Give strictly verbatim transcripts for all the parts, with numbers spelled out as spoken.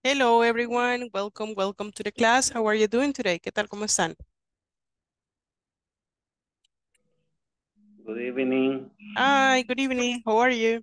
Hello everyone, welcome, welcome to the class. How are you doing today? ¿Qué tal? ¿Cómo están? Good evening. Hi, good evening. How are you?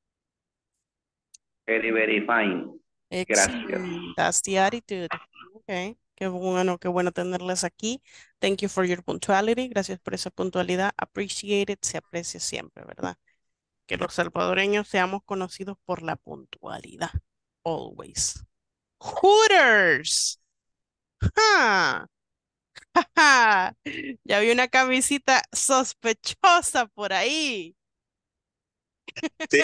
Very, very fine. Gracias. Excellent. That's the attitude. Okay. Qué bueno, qué bueno tenerles aquí. Thank you for your punctuality. Gracias por esa puntualidad. Appreciate it. Se aprecia siempre, ¿verdad? Que los salvadoreños seamos conocidos por la puntualidad. Always. Hooters. ¡Ja! ¡Ja! Ya vi una camisita sospechosa por ahí. Sí.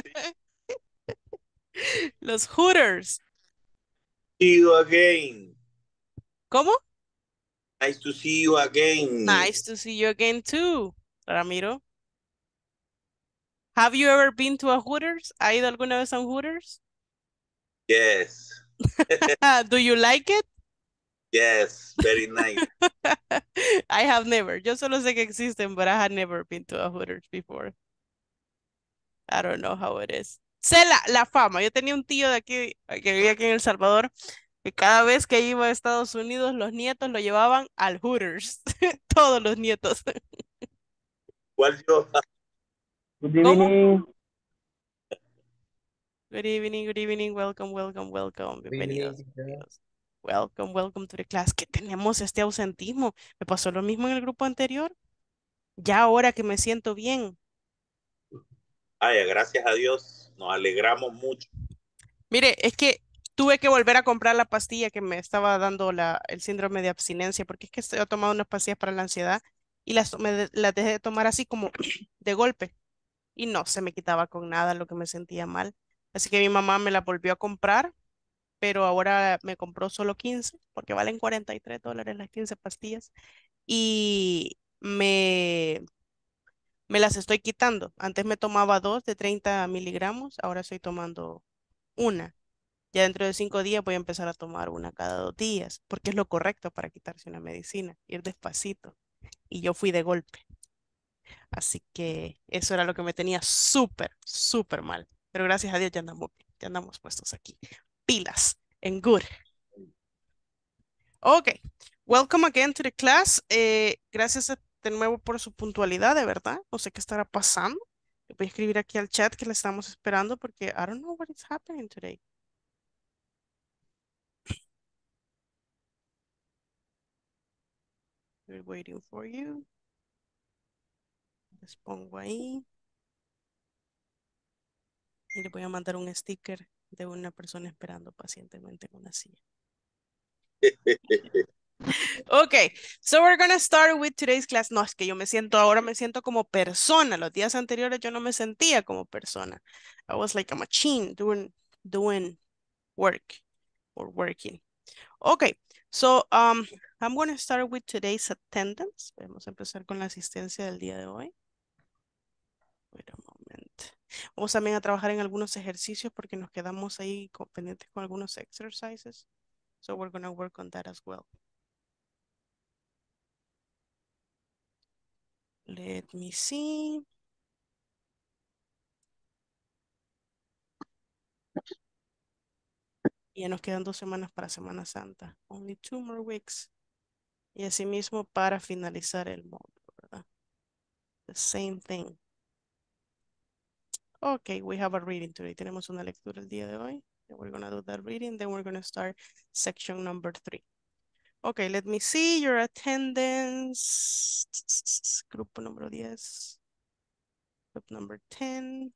Los Hooters. See you again. ¿Cómo? Nice to see you again. Nice to see you again too, Ramiro. Have you ever been to a Hooters? ¿Ha ido alguna vez a un Hooters? Yes. Do you like it? Yes. Very nice. I have never. Yo solo sé que existen, but I had never been to a Hooters before. I don't know how it is. Sé la, la fama. Yo tenía un tío de aquí, que vivía aquí en El Salvador, que cada vez que iba a Estados Unidos, los nietos lo llevaban al Hooters. Todos los nietos. ¿Cuál yo? Good ¿Cómo? evening. Good evening, good evening, welcome, welcome, welcome. Good evening, Bienvenidos, teacher. bienvenidos. Welcome, welcome to the class. Que tenemos este ausentismo. Me pasó lo mismo en el grupo anterior. Ya ahora que me siento bien. Ay, gracias a Dios. Nos alegramos mucho. Mire, es que tuve que volver a comprar la pastilla que me estaba dando la, el síndrome de abstinencia, porque es que estoy tomando unas pastillas para la ansiedad y las, tomé de- las dejé de tomar así como de golpe. Y no se me quitaba con nada lo que me sentía mal. Así que mi mamá me la volvió a comprar, pero ahora me compró solo quince porque valen cuarenta y tres dólares las quince pastillas, y me, me las estoy quitando. Antes me tomaba dos de treinta miligramos, ahora estoy tomando una. Ya dentro de cinco días voy a empezar a tomar una cada dos días, porque es lo correcto para quitarse una medicina, ir despacito. Y yo fui de golpe. Así que eso era lo que me tenía súper, súper mal. Pero gracias a Dios ya andamos bien, ya andamos puestos aquí. Pilas, en good. Ok, welcome again to the class. Eh, gracias a- de nuevo por su puntualidad, de verdad. No sé qué estará pasando. Le voy a escribir aquí al chat que le estamos esperando porque I don't know what is happening today. We're waiting for you. Les pongo ahí y le voy a mandar un sticker de una persona esperando pacientemente en una silla. Okay, so we're gonna start with today's class. No, es que yo me siento, ahora me siento como persona. Los días anteriores yo no me sentía como persona. I was like a machine doing, doing work or working. Okay, so um, I'm gonna start with today's attendance. Vamos a empezar con la asistencia del día de hoy. Wait a moment. Vamos también a trabajar en algunos ejercicios porque nos quedamos ahí con- pendientes con algunos exercises. So we're gonna work on that as well. Let me see. Ya nos quedan dos semanas para Semana Santa. Only two more weeks. Y asimismo para finalizar el módulo, ¿verdad? The same thing. Okay, we have a reading today. Tenemos una lectura el día de hoy. And we're gonna do that reading. Then we're gonna start section number three. Okay, let me see your attendance. Grupo número diez. Group number ten.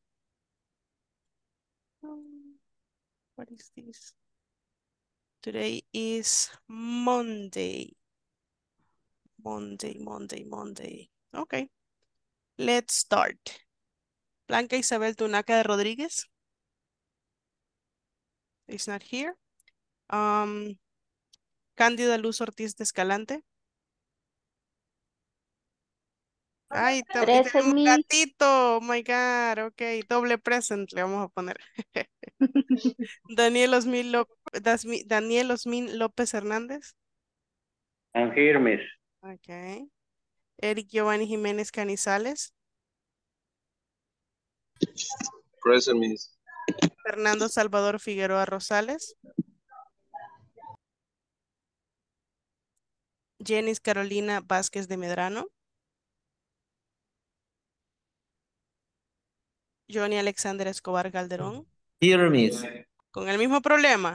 Um, what is this? Today is Monday. Monday, Monday, Monday. Okay, let's start. Blanca Isabel Tunaca de Rodríguez is not here. Um, Cándida Luz Ortiz de Escalante. Ay, tam- y Present tenemos me. gatito. Oh my God. Ok, doble present le vamos a poner. Daniel Osmin, Ló- Dasmi- Daniel Osmin López Hernández. I'm here, miss. Ok. Eric Giovanni Jiménez Canizales. Present, miss. Fernando Salvador Figueroa Rosales. Jenis Carolina Vázquez de Medrano. Johnny Alexander Escobar Calderón. Here, miss. Con el mismo problema.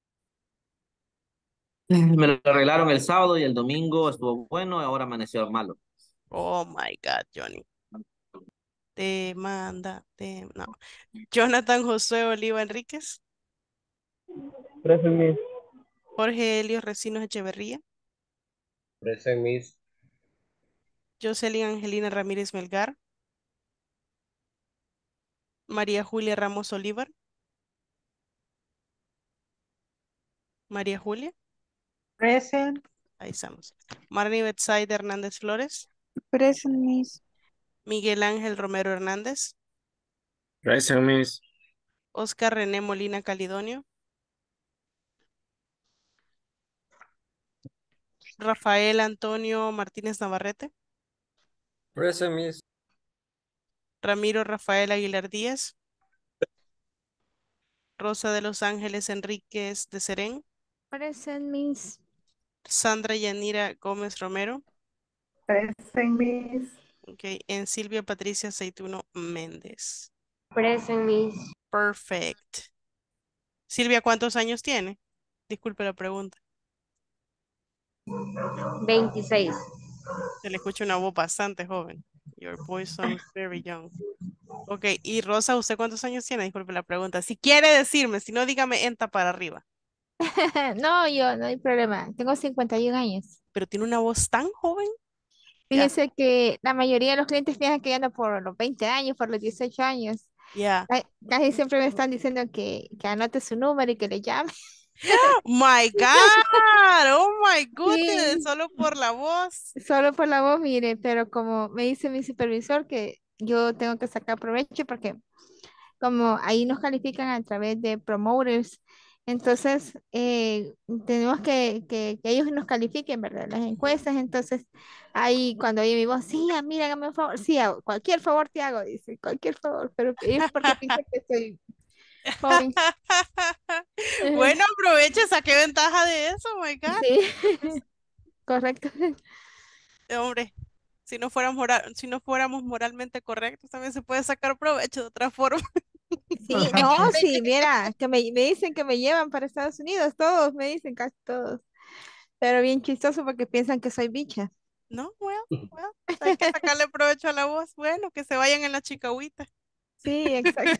Me lo arreglaron el sábado y el domingo estuvo bueno y ahora amaneció malo. Oh my God, Johnny. Te manda, te... No. Jonathan Josué Oliva Enríquez. Present, miss. Jorge Helio Recinos Echeverría. Present, miss. Jocelyn Angelina Ramírez Melgar. María Julia Ramos Olivar. María Julia. Present. Ahí estamos. Marnie Betsaida Hernández Flores. Present, miss. Miguel Ángel Romero Hernández. Present, miss. Oscar René Molina Calidonio. Rafael Antonio Martínez Navarrete. Present, miss. Ramiro Rafael Aguilar Díaz. Rosa de los Ángeles Enríquez de Serén. Present, miss. Sandra Yanira Gómez Romero. Present, miss. Ok, en Silvia Patricia Aceituno Méndez. Present, miss. Perfect. Silvia, ¿cuántos años tiene? Disculpe la pregunta. veintiséis. Se le escucha una voz bastante joven. Your voice sounds very young. Ok, y Rosa, ¿usted cuántos años tiene? Disculpe la pregunta. Si quiere decirme, si no, dígame enta para arriba. No, yo, no hay problema. Tengo cincuenta y un años. Pero tiene una voz tan joven. Ya, Fíjese que la mayoría de los clientes piensan que ya ando por los veinte años, por los dieciocho años. ya. Ca- Casi siempre me están diciendo que, que anote su número y que le llame. My God, oh my goodness, Sí, solo por la voz. solo por la voz, mire, pero como me dice mi supervisor que yo tengo que sacar provecho porque como ahí nos califican a través de promoters, entonces eh, tenemos que, que, que ellos nos califiquen, ¿verdad? Las Ujú. encuestas, entonces ahí cuando oye mi voz, sí, ah, mira, hágame un favor, sí, hago, cualquier favor te hago, dice, cualquier favor, pero ellos porque piensan que soy joven. Bueno, aproveche, saqué ventaja de eso, oh my God. Sí, Pues, correcto. eh, hombre, si no fuéramos moral, si no fuéramos moralmente correctos, también se puede sacar provecho de otra forma. Sí, no, sí, mira, que me, me dicen que me llevan para Estados Unidos, todos me dicen, casi todos, pero bien chistoso porque piensan que soy bicha. No, well, well, hay que sacarle provecho a la voz. Bueno, que se vayan en la chicahuita. Sí, exacto.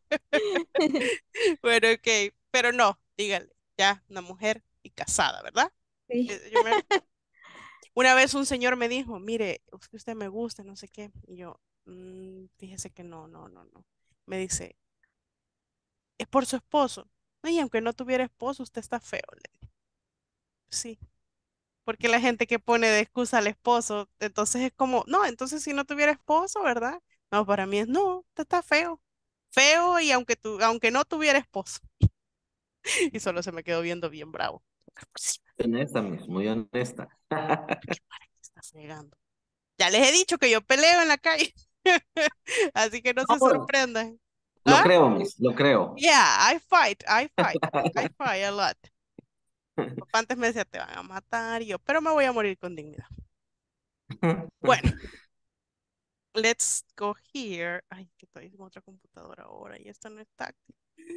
Bueno, ok, pero no, dígale, ya, una mujer y casada, ¿verdad? Sí. Eh, yo me- Una vez un señor me dijo, mire, es que usted me gusta, no sé qué. Y yo, "Mm, fíjese que no, no, no, no. Me dice, es por su esposo. "No, y aunque no tuviera esposo, usted está feo". Le dije, sí, porque la gente que pone de excusa al esposo, entonces es como, no, entonces si no tuviera esposo, ¿verdad? No, para mí es, no, usted está feo. Feo y aunque, tu, aunque no tuviera esposo. Y solo se me quedó viendo bien bravo. Sí, Honesta, miss, muy honesta. ¿qué para qué está fregando? Ya les he dicho que yo peleo en la calle. Así que no se No, sorprendan. lo ¿Ah? creo, miss, lo creo. Yeah, I fight, I fight, I fight a lot. Papá antes me decía, te van a matar, y yo, pero me voy a morir con dignidad. Bueno, let's go here. Ay, que estoy en otra computadora ahora y esta no es táctil.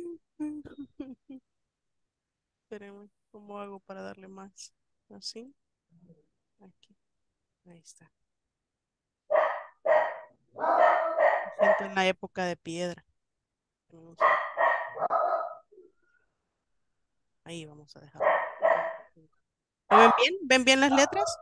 Espérenme, ¿cómo hago para darle más? Así, aquí, ahí está. Me siento en la época de piedra. Vamos a- Ahí vamos a dejarlo. ¿Lo ven bien? ¿Ven bien las letras?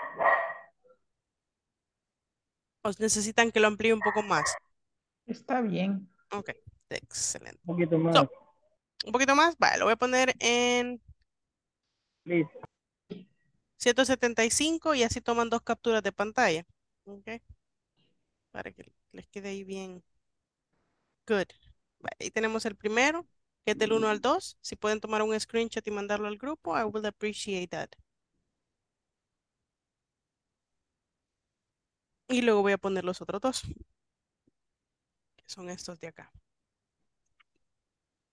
¿O necesitan que lo amplíe un poco más? Está bien. Ok, excelente. Un poquito más, So, un poquito más. Vale, lo voy a poner en please. ciento setenta y cinco y así toman dos capturas de pantalla. Ok, para que les quede ahí bien. Good. Vale, ahí tenemos el primero, que es del uno al dos. Si pueden tomar un screenshot y mandarlo al grupo, I will appreciate that. Y luego voy a poner los otros dos, que son estos de acá.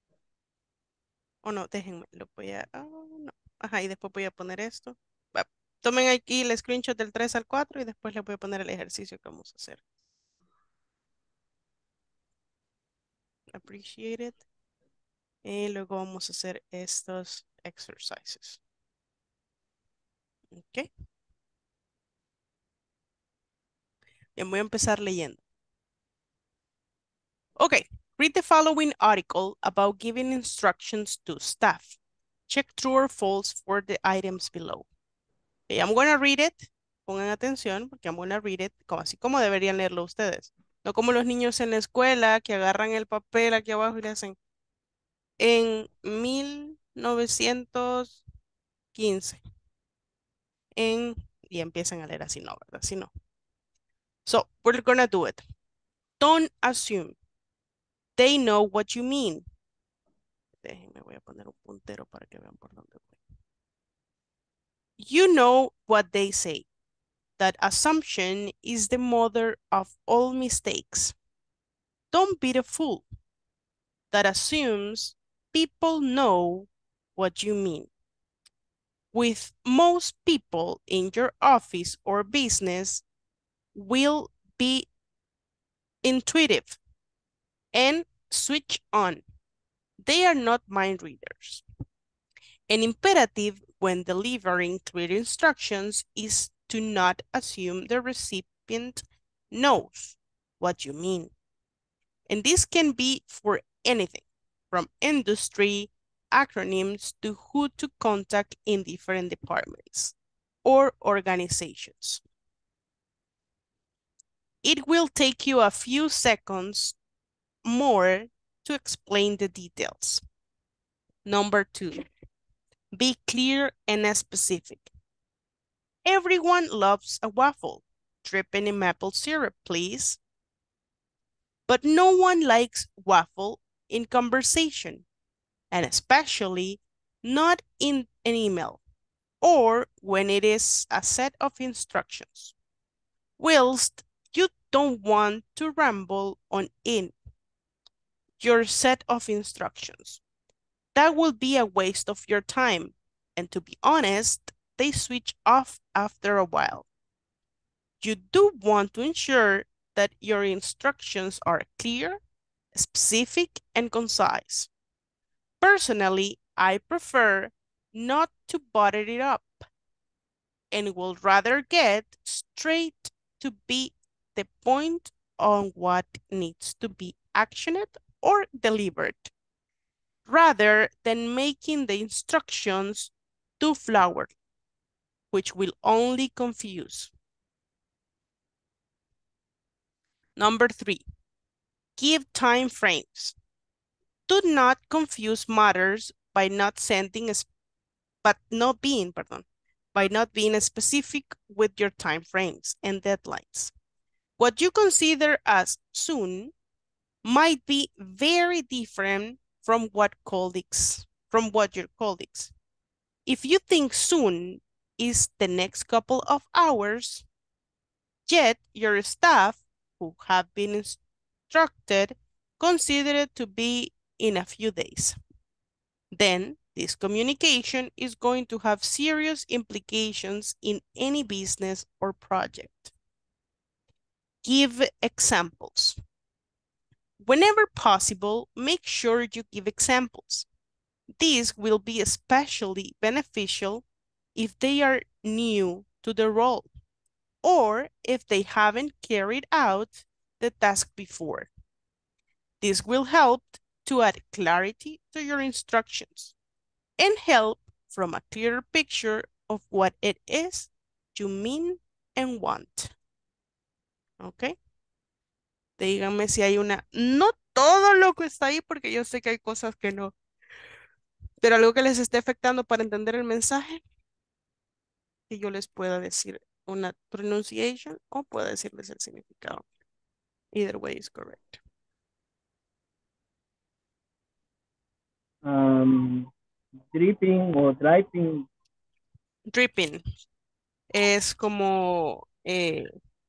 O no, déjenme, lo voy a... ah, no. Ajá, y después voy a poner esto. Va. Tomen aquí el screenshot del tres al cuatro y después les voy a poner el ejercicio que vamos a hacer. Appreciate it. Y luego vamos a hacer estos exercises. Ok. Bien, voy a empezar leyendo. Okay, read the following article about giving instructions to staff. Check true or false for the items below. Okay, I'm going to read it. Pongan atención porque I'm going to read it como, así como deberían leerlo ustedes. No como los niños en la escuela que agarran el papel aquí abajo y le hacen en mil novecientos quince. En, y empiezan a leer así, no, ¿verdad? Así no. So, we're going to do it. Don't assume. They know what you mean. Déjenme, voy a poner un puntero para que vean por dónde voy. You know what they say. That assumption is the mother of all mistakes. Don't be the fool. That assumes people know what you mean. With most people in your office or business will be intuitive and switch on. They are not mind readers. An imperative when delivering clear instructions is to not assume the recipient knows what you mean. And this can be for anything, from industry, acronyms, to who to contact in different departments or organizations. It will take you a few seconds more to explain the details. Number two. Be clear and specific. Everyone loves a waffle. Dripping in maple syrup, please. But no one likes waffle in conversation, and especially not in an email or when it is a set of instructions. Whilst you don't want to ramble on in your set of instructions. That will be a waste of your time. And to be honest, they switch off after a while. You do want to ensure that your instructions are clear, specific, and concise. Personally, I prefer not to butter it up and will rather get straight to be the point on what needs to be actioned or delivered, rather than making the instructions too flowery, which will only confuse. Number three, give time frames. Do not confuse matters by not sending, a, but not being, pardon, by not being specific with your time frames and deadlines. What you consider as soon might be very different from what colleagues, from what your colleagues. If you think soon is the next couple of hours, yet your staff who have been instructed consider it to be in a few days, then this communication is going to have serious implications in any business or project. Give examples. Whenever possible, make sure you give examples. This will be especially beneficial if they are new to the role or if they haven't carried out the task before. This will help to add clarity to your instructions and help from a clearer picture of what it is you mean and want. ¿Ok? Díganme si hay una... No todo lo que está ahí porque yo sé que hay cosas que no. Pero algo que les esté afectando para entender el mensaje. Que yo les pueda decir una pronunciation o pueda decirles el significado. Either way is correct. Um, dripping o dripping. Dripping es como eh,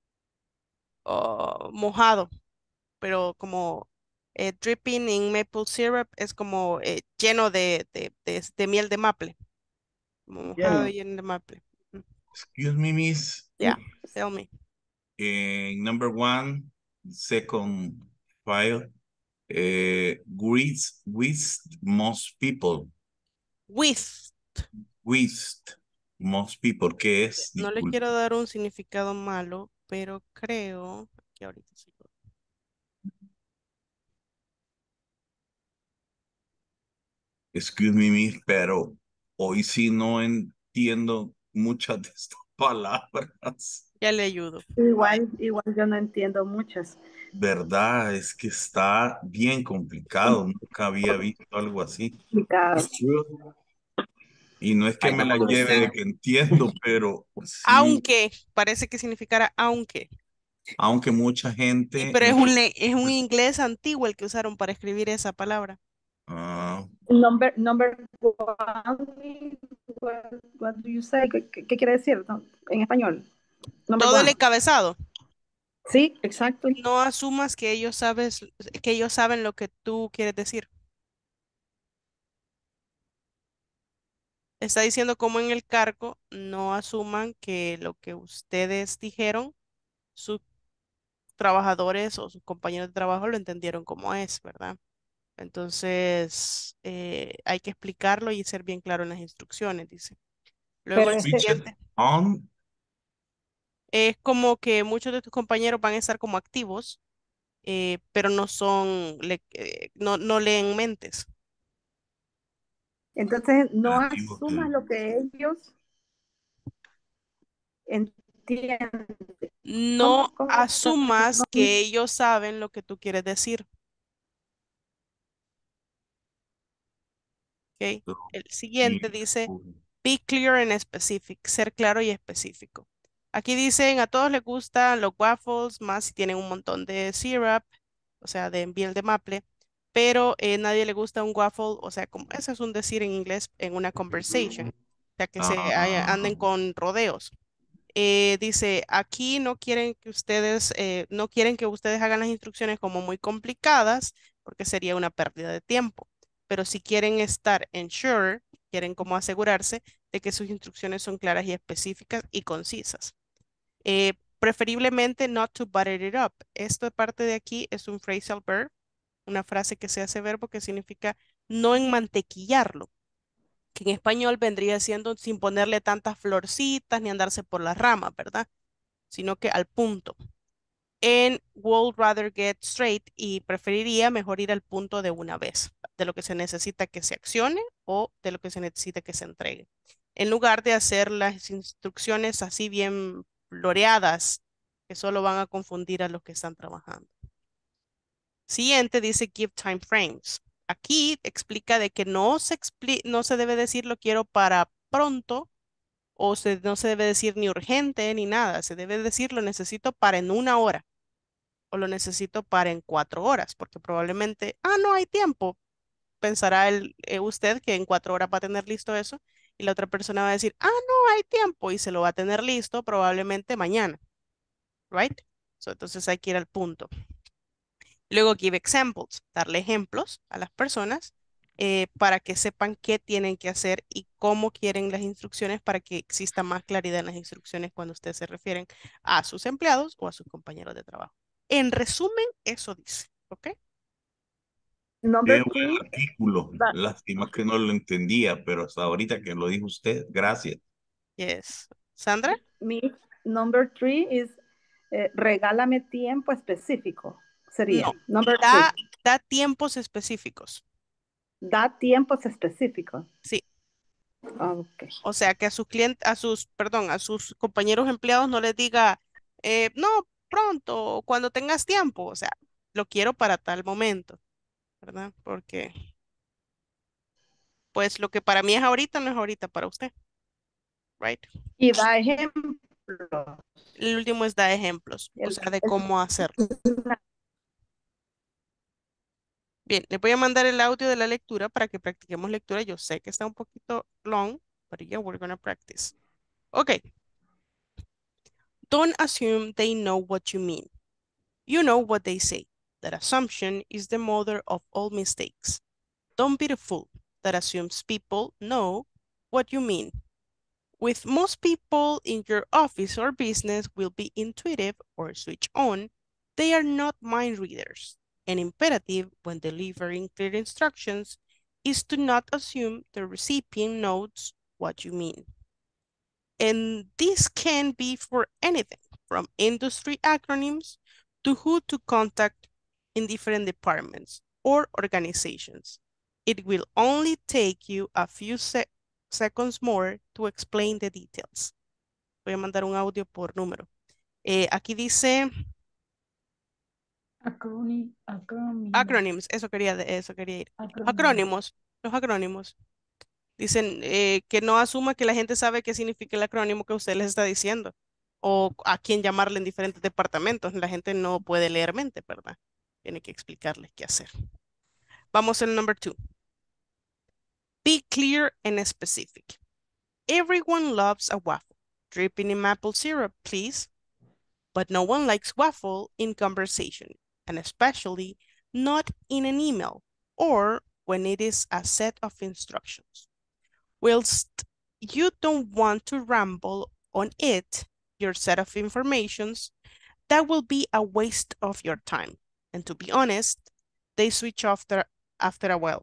oh, mojado, pero como eh, dripping in maple syrup es como eh, lleno de, de, de, de miel de maple. Como mojado Lleno. y lleno de maple. Excuse me, miss. Yeah, tell me. In number one, second file, uh, with, with most people. With. With most people, ¿qué es? No le Disculpe. quiero dar un significado malo, pero creo que ahorita sí. Excuse me, miss, pero hoy sí no entiendo muchas de estas palabras. Ya le ayudo. Igual, igual yo no entiendo muchas. Verdad, es que está bien complicado. Nunca había visto algo así. Complicadas. It's true. Y no es que I me don't la lleve de understand. que entiendo, pero sí, Aunque, parece que significara aunque. aunque mucha Sí, gente pero es no. un, le- es un inglés antiguo el que usaron para escribir esa palabra. Ah, Number, number one, what, what do you say? ¿Qué, qué- qué quiere decir no? En español? Number Todo el one. encabezado. Sí, exacto. No asumas que ellos sabes, que ellos saben lo que tú quieres decir. Está diciendo como en el cargo, no asuman que lo que ustedes dijeron, sus trabajadores o sus compañeros de trabajo lo entendieron como es, ¿verdad? Entonces, eh, hay que explicarlo y ser bien claro en las instrucciones, dice. Luego Pero el este, switch it siguiente. on. Es como que muchos de tus compañeros van a estar como activos, eh, pero no son, le- eh, no, no leen mentes. entonces no Operativo asumas que- lo que ellos entienden. No ¿Cómo, cómo? asumas No, que ellos saben lo que tú quieres decir. ¿Ok? El siguiente dice, be clear and specific, ser claro y específico. Aquí dicen, a todos les gustan los waffles, más si tienen un montón de syrup, o sea, de miel de maple, pero eh, nadie le gusta un waffle, o sea, como eso es un decir en inglés en una conversation, o sea, que se haya- Ah, anden con rodeos. Eh, dice, aquí no quieren que ustedes, eh, no quieren que ustedes hagan las instrucciones como muy complicadas, porque sería una pérdida de tiempo. Pero si quieren estar ensure, quieren como asegurarse de que sus instrucciones son claras y específicas y concisas. Eh, preferiblemente not to butter it up. Esta parte de aquí es un phrasal verb, una frase que se hace verbo que significa no enmantequillarlo, que en español vendría siendo sin ponerle tantas florcitas ni andarse por las ramas, ¿verdad? Sino que al punto. En would rather get straight y preferiría mejor ir al punto de una vez, de lo que se necesita que se accione o de lo que se necesita que se entregue. En lugar de hacer las instrucciones así bien floreadas, que solo van a confundir a los que están trabajando. Siguiente dice give time frames. Aquí explica de que no se, expli- no se debe decir lo quiero para pronto o se, no se debe decir ni urgente ni nada. Se debe decir lo necesito para en una hora o lo necesito para en cuatro horas, porque probablemente, ah, no hay tiempo. Pensará el, eh, usted que en cuatro horas va a tener listo eso y la otra persona va a decir, ah, no hay tiempo y se lo va a tener listo probablemente mañana, right? So, entonces hay que ir al punto. Luego give examples, darle ejemplos a las personas eh, para que sepan qué tienen que hacer y cómo quieren las instrucciones para que exista más claridad en las instrucciones cuando ustedes se refieren a sus empleados o a sus compañeros de trabajo. En resumen, eso dice, ¿ok? number qué buen three, artículo. that Lástima que no lo entendía, pero hasta ahorita que lo dijo usted, gracias. Yes. Sandra? me, number three is eh, regálame tiempo específico. Sería No. number Da, three. da tiempos específicos. Da tiempos específicos. Sí. Ok. O sea, que a sus clientes, a sus, perdón, a sus compañeros empleados no les diga, eh, no, pronto, o cuando tengas tiempo. O sea, lo quiero para tal momento, ¿verdad? Porque, pues, lo que para mí es ahorita no es ahorita para usted, right? Y da ejemplo. El último es dar ejemplos, o El, sea, de el- cómo hacerlo. Bien, le voy a mandar el audio de la lectura para que practiquemos lectura. Yo sé que está un poquito long, but yeah, we're gonna practice. Ok. Don't assume they know what you mean. You know what they say, that assumption is the mother of all mistakes. Don't be the fool that assumes people know what you mean. with most people in your office or business will be intuitive or switch on, they are not mind readers. An imperative when delivering clear instructions is to not assume the recipient knows what you mean. And this can be for anything from industry acronyms to who to contact in different departments or organizations. It will only take you a few se seconds more to explain the details. Voy a mandar un audio por número. Eh, aquí dice Acrónimo, acrónimo. acronyms, eso quería, eso quería ir. Los acrónimos, los acrónimos. Dicen eh, que no asuma que la gente sabe qué significa el acrónimo que usted les está diciendo o a quién llamarle en diferentes departamentos. La gente no puede leer mente, ¿verdad? Tiene que explicarles qué hacer. Vamos al number two. Be clear and specific. Everyone loves a waffle. Dripping in maple syrup, please. But no one likes waffle in conversation, and especially not in an email or when it is a set of instructions. Whilst you don't want to ramble on it, your set of informations, that will be a waste of your time. And to be honest, they switch off there after a while.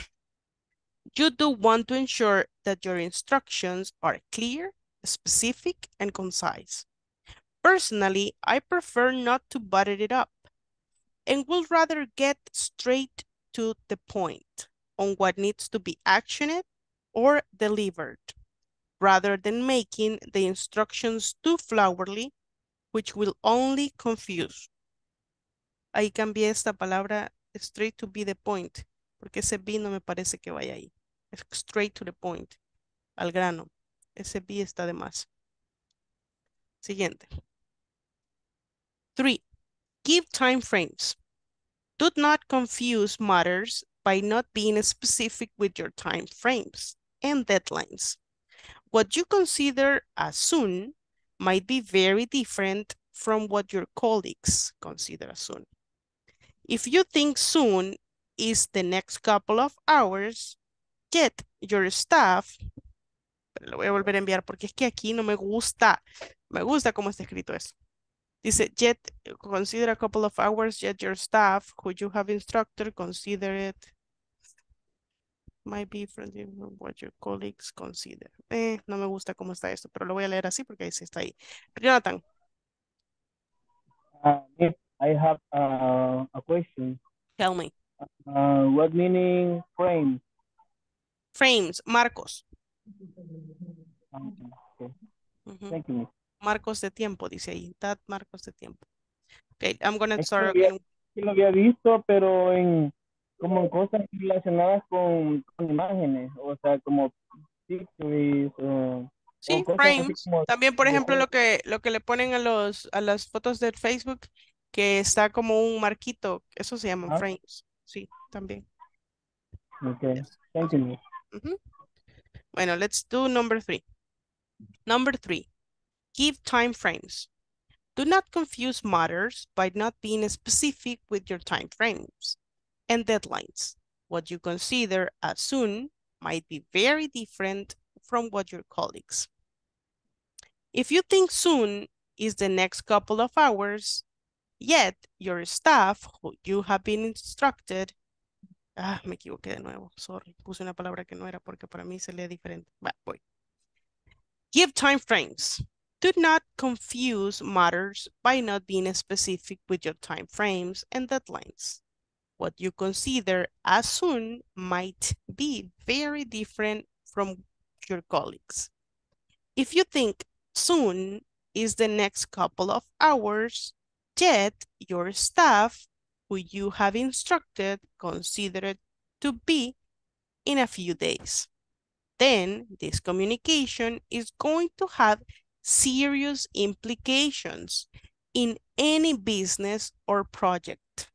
You do want to ensure that your instructions are clear, specific, and concise. Personally, I prefer not to butter it up and would rather get straight to the point on what needs to be actioned or delivered, rather than making the instructions too flowery, which will only confuse. Ahí cambié esta palabra straight to be the point, porque ese be no me parece que vaya ahí. Es straight to the point, al grano. Ese be está de más. Siguiente. Three, give time frames. Do not confuse matters by not being specific with your time frames and deadlines. What you consider as soon might be very different from what your colleagues consider as soon. If you think soon is the next couple of hours, yet your staff, lo voy a volver a enviar porque es que aquí no me gusta, me gusta cómo está escrito eso. Dice, yet consider a couple of hours, yet your staff, who you have instructed, consider it might be from what your colleagues consider. Eh, no me gusta cómo está esto, pero lo voy a leer así porque ahí sí está ahí. Jonathan. Uh, yes, I have uh, a question. Tell me. Uh, what meaning frame? Frames, marcos. Um, okay. Uh-huh. Thank you. Marcos de tiempo, dice ahí. That marcos de tiempo. Okay, I'm gonna Es start. que lo, había, que lo había visto, pero en como en cosas relacionadas con, con imágenes, o sea, como pictures o, sí, o cosas frames. así como También, por de, ejemplo, lo que, lo que le ponen a, los, a las fotos de Facebook, que está como un marquito, eso se llaman ¿ah? frames. Sí, también. Okay, Yes. thank you. Uh-huh. Bueno, let's do number three. Number three, give time frames. Do not confuse matters by not being specific with your time frames and deadlines. What you consider as soon might be very different from what your colleagues. If you think soon is the next couple of hours, yet your staff, who you have been instructed, ah, me equivoqué de nuevo, sorry, puse una palabra que no era porque para mí se lee diferente. Va, voy. Give time frames. Do not confuse matters by not being specific with your time frames and deadlines. What you consider as soon might be very different from your colleagues. If you think soon is the next couple of hours, yet your staff, who you have instructed, consider it to be in a few days, then this communication is going to have serious implications in any business or project.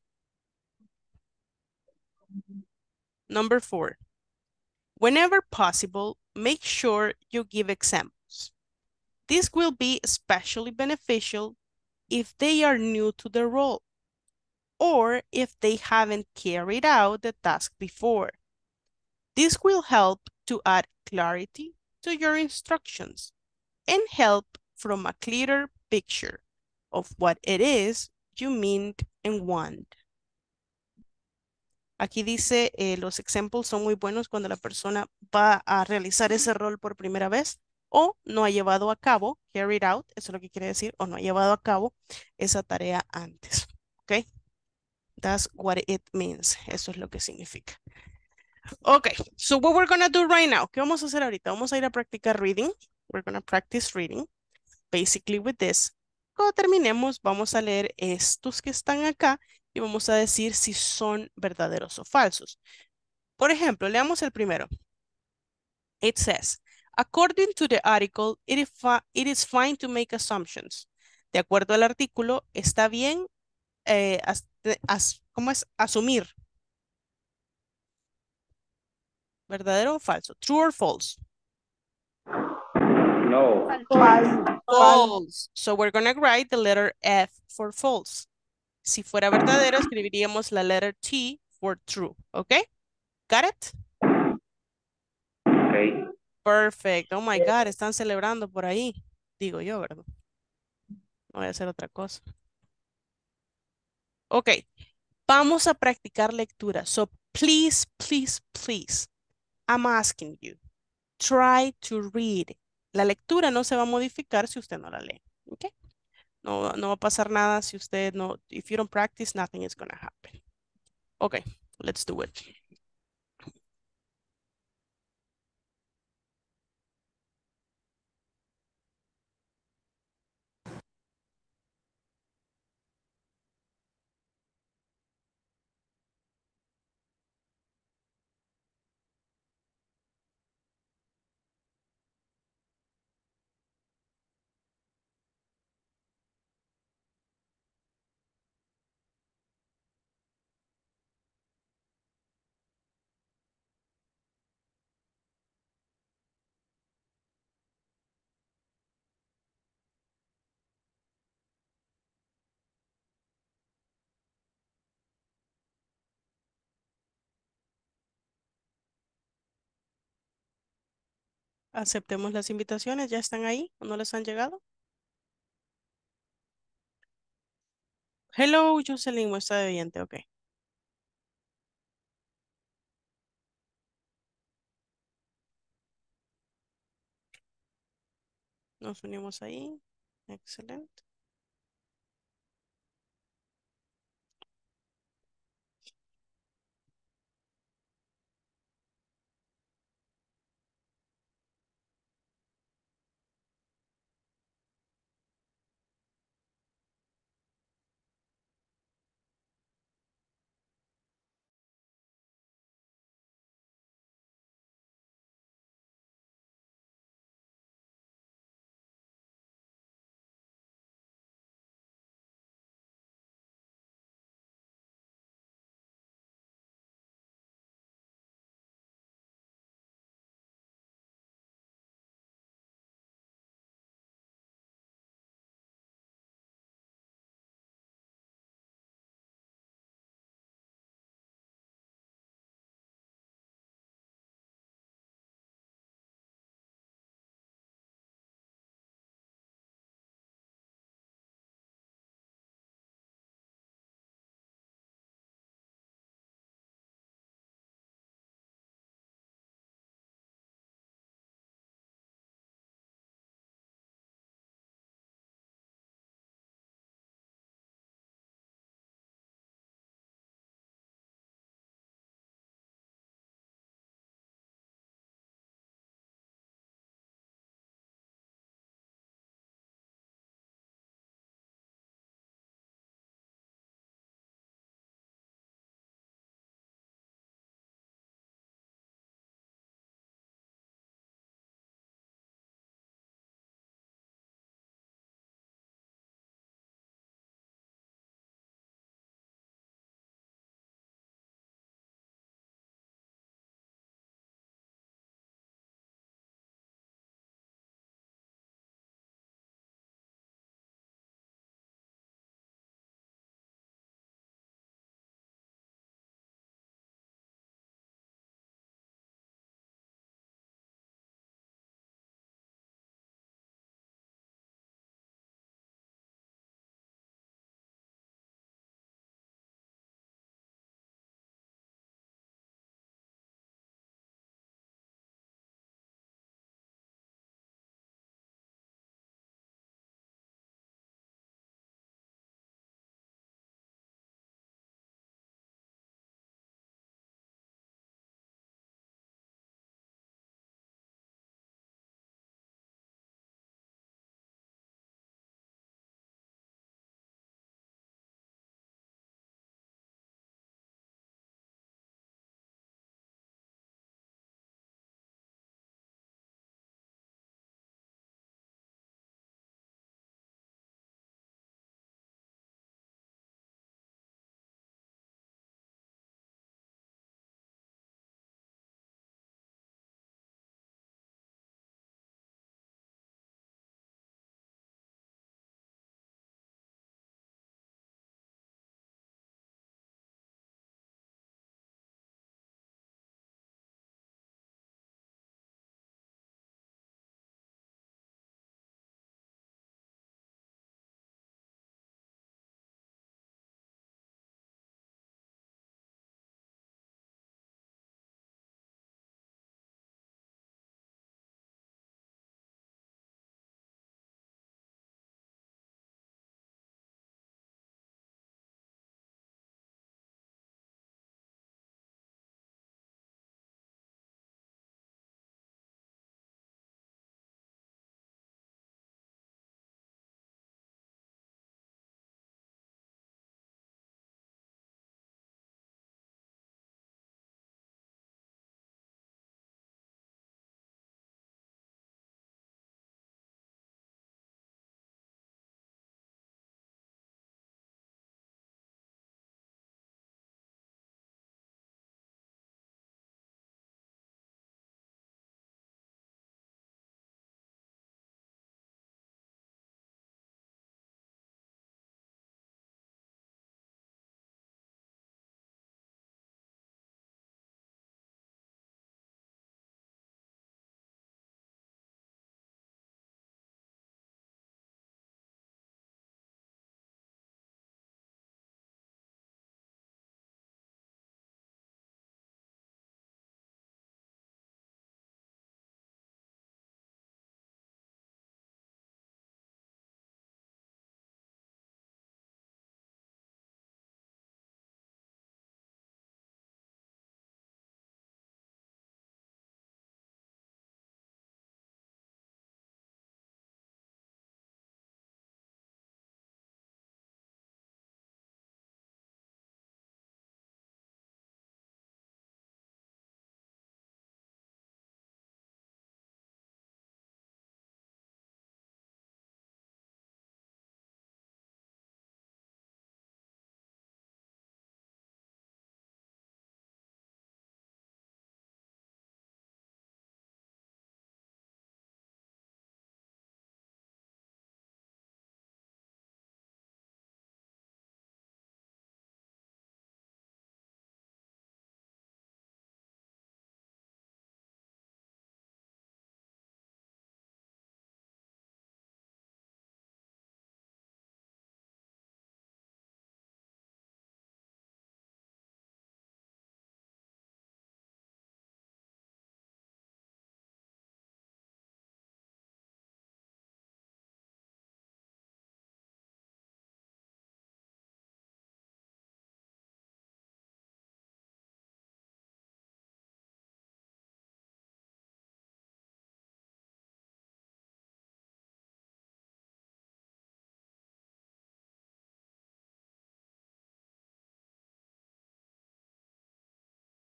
Number four, whenever possible, make sure you give examples. This will be especially beneficial if they are new to the role or if they haven't carried out the task before. This will help to add clarity to your instructions and help from a clearer picture of what it is you mean and want. Aquí dice, eh, los examples son muy buenos cuando la persona va a realizar ese rol por primera vez o no ha llevado a cabo, carried out, eso es lo que quiere decir, o no ha llevado a cabo esa tarea antes. ¿Ok? That's what it means. Eso es lo que significa. Ok, so what we're gonna do right now, ¿qué vamos a hacer ahorita? Vamos a ir a practicar reading. We're gonna practice reading, basically with this. Cuando terminemos, vamos a leer estos que están acá y vamos a decir si son verdaderos o falsos. Por ejemplo, leamos el primero. It says, according to the article, it is, fi- it is fine to make assumptions. De acuerdo al artículo, está bien, eh, as- de- as- ¿cómo es? Asumir. ¿Verdadero o falso? True or false? No. Falso. False. So we're going to write the letter F for false. Si fuera verdadero, escribiríamos la letter T for true. ¿Ok? Got it? Okay. Perfect. Oh my God, están celebrando por ahí. Digo yo, ¿verdad? No voy a hacer otra cosa. Ok. Vamos a practicar lectura. So please, please, please. I'm asking you. Try to read. La lectura no se va a modificar si usted no la lee. ¿Ok? No, no va a pasar nada si usted no, if you don't practice, nothing is going to happen. Okay, let's do it. Aceptemos las invitaciones. ¿Ya están ahí o no les han llegado? Hello, Jocelyn, muestra de oyente. Ok. Nos unimos ahí. Excelente.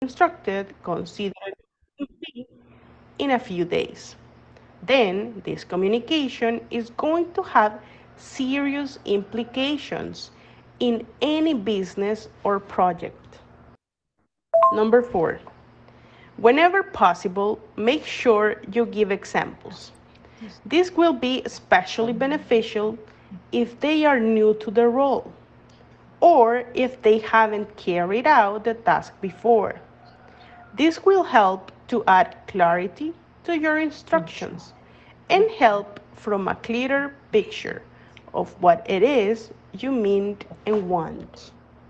instructed, consider it in a few days. Then this communication is going to have serious implications in any business or project. Number four, whenever possible, make sure you give examples. This will be especially beneficial if they are new to the role or if they haven't carried out the task before. This will help to add clarity to your instructions and help from a clearer picture of what it is you mean and want.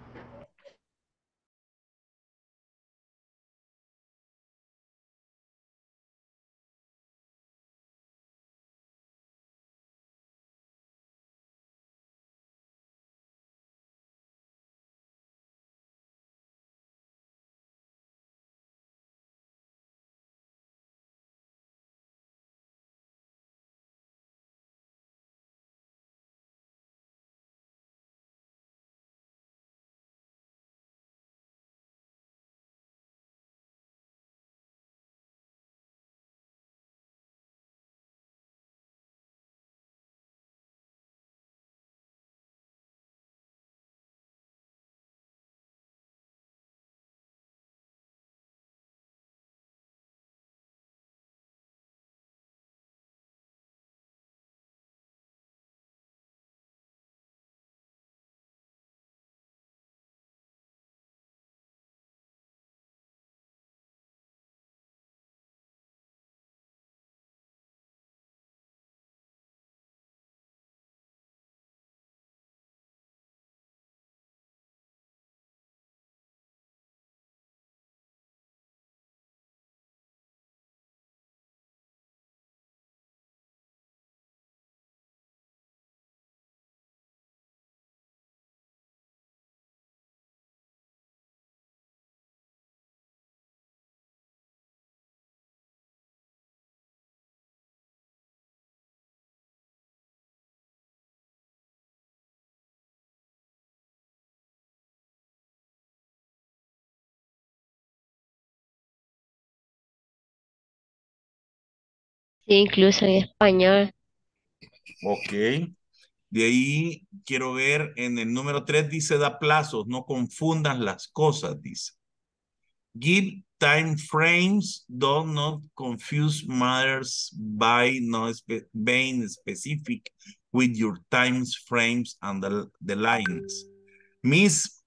Sí, incluso en español. Ok. De ahí quiero ver en el número tres dice da plazos, no confundas las cosas, dice. Give time frames, do not confuse matters by no spe being specific with your time frames and the, the lines. Miss,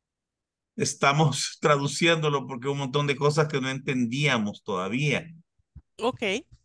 estamos traduciéndolo porque hay un montón de cosas que no entendíamos todavía. Ok.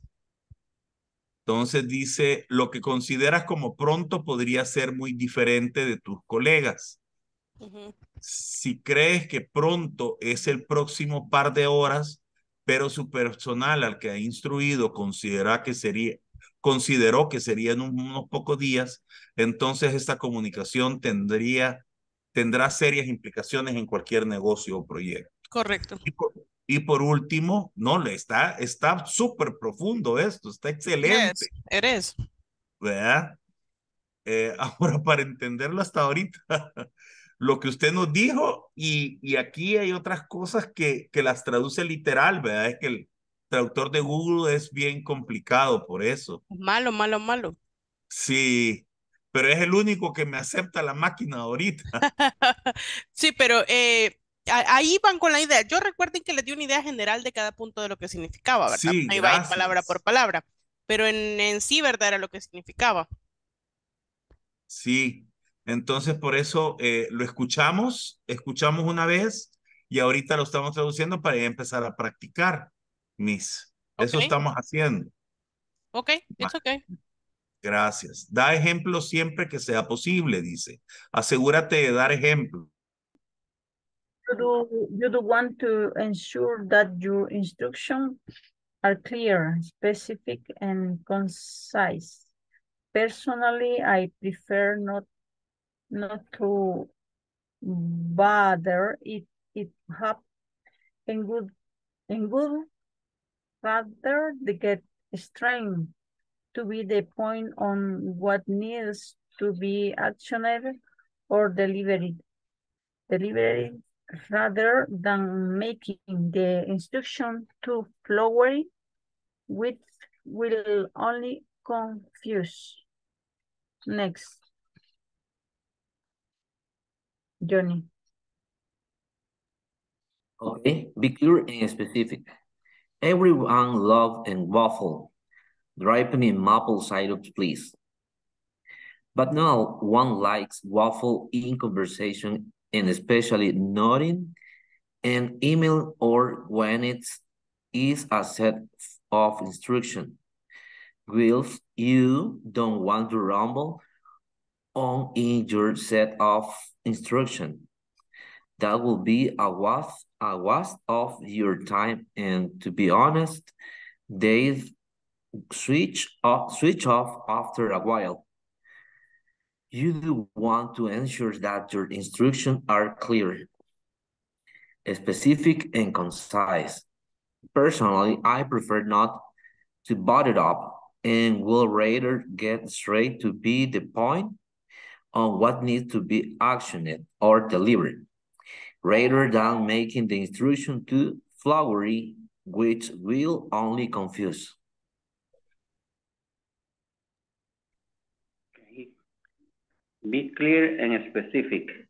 Entonces dice, lo que consideras como pronto podría ser muy diferente de tus colegas. Uh-huh. Si crees que pronto es el próximo par de horas, pero su personal al que ha instruido considera que sería, consideró que serían unos pocos días, entonces esta comunicación tendría, tendrá serias implicaciones en cualquier negocio o proyecto. Correcto. Y por, y por último, no, le está está súper profundo esto, está excelente. Yes, it is. ¿Verdad? Eh, ahora, para entenderlo hasta ahorita, lo que usted nos dijo, y, y aquí hay otras cosas que, que las traduce literal, ¿verdad? Es que el traductor de Google es bien complicado por eso. Malo, malo, malo. Sí, pero es el único que me acepta la máquina ahorita. Sí, pero eh, a- ahí van con la idea. Yo recuerden que les di una idea general de cada punto de lo que significaba, ¿verdad? Sí, No iba a ir palabra por gracias. palabra, pero en, en sí, ¿verdad? Era lo que significaba. Sí, entonces por eso eh, lo escuchamos, escuchamos una vez y ahorita lo estamos traduciendo para ya empezar a practicar, Miss. Ok, Eso estamos haciendo. ok, it's okay. Gracias. Da ejemplo siempre que sea posible, dice. Asegúrate de dar ejemplo. You do, you do want to ensure that your instructions are clear, specific, and concise. Personally, I prefer not not to bother it it up and good and good rather they get strained to be the point on what needs to be actioned or delivered delivered rather than making the instruction too flowery, which will only confuse. Next. Johnny. Okay, be clear and specific. Everyone loves and waffle. Ripening maple syrup, please. But no one likes waffle in conversation, and especially not in an email or when it is a set of instruction. Wills, you don't want to rumble on in your set of instruction. That will be a waste, a waste of your time, and to be honest, they switch off, switch off after a while. You do want to ensure that your instructions are clear, specific, and concise. Personally, I prefer not to bottle it up and will rather get straight to be the point on what needs to be actioned or delivered, rather than making the instruction too flowery, which will only confuse. Okay. Be clear and specific.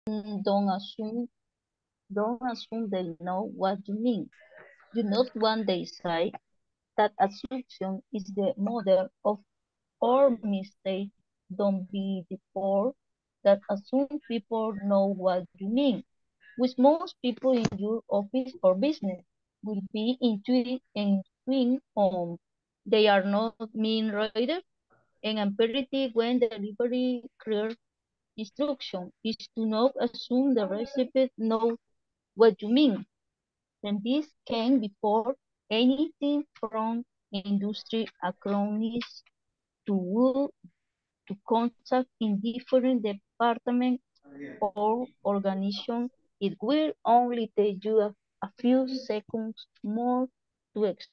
Mm, Don't assume, don't assume they know what you mean. Do not one day say that assumption is the mother of all mistakes. Don't be before that assume people know what you mean. With most people in your office or business will be intuitive and swing on. They are not mean readers and imperative when delivery clear instruction is to not assume the recipient knows what you mean. And this came before anything from industry acronyms to wool to contact in different departments or organizations. It will only take you a, a few seconds more to explain.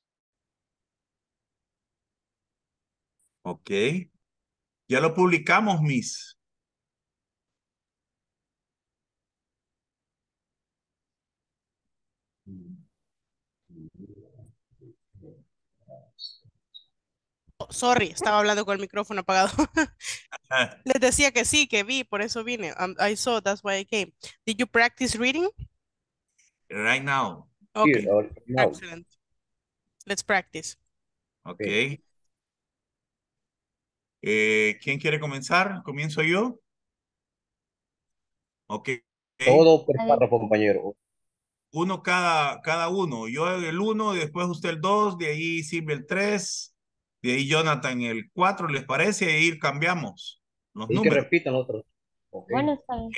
Ok. Ya lo publicamos, Miss. Oh, sorry, estaba hablando con el micrófono apagado. Ah, Les decía que sí, que vi, por eso vine. Um, I saw, that's why I came. Did you practice reading? right now. Okay, Here or now. excellent. Let's practice. Ok. Okay. Eh, ¿quién quiere comenzar? ¿Comienzo yo? Ok. Todo por Vale. párrafo, compañero. Uno cada, cada uno. Yo el uno, después usted el dos, de ahí Silvia el tres, de ahí Jonathan el cuatro, ¿les parece? E ir cambiamos los Y que números. repitan otros. Ok. Bueno, está bien.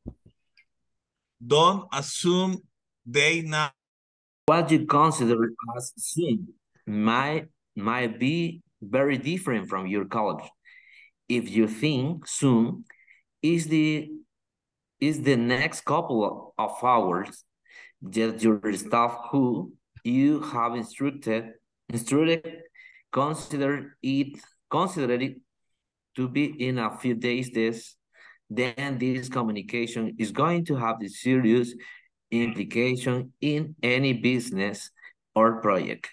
Don't assume they know. What you consider as sin might, might be very different from your college. If you think soon is the is the next couple of hours, just your staff who you have instructed instructed consider it consider it to be in a few days this then this communication is going to have the serious implication in any business or project.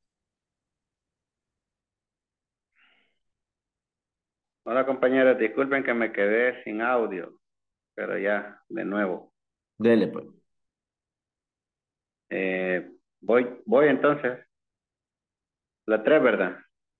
Hola compañeros, disculpen que me quedé sin audio, pero ya, de nuevo. Dele, pues. Eh, voy, voy entonces. La tres, ¿verdad?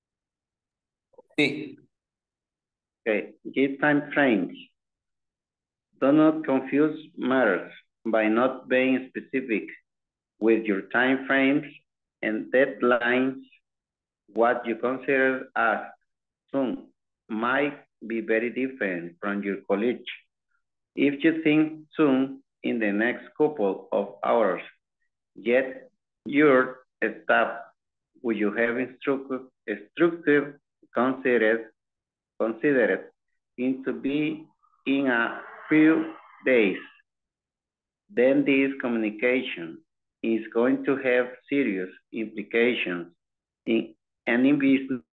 Sí. Okay. Give time frames. Do not confuse matters by not being specific with your time frames and deadlines. What you consider as soon might be very different from your college. If you think soon in the next couple of hours, yet your staff, who you have instructed, instructed considered, considered it to be in a few days, then this communication is going to have serious implications in any business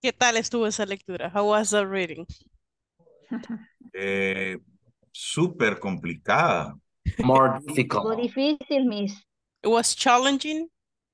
¿Qué tal estuvo esa lectura? How was the reading? Eh, súper complicada. More Estuvo difficult. difícil, Miss. It was challenging.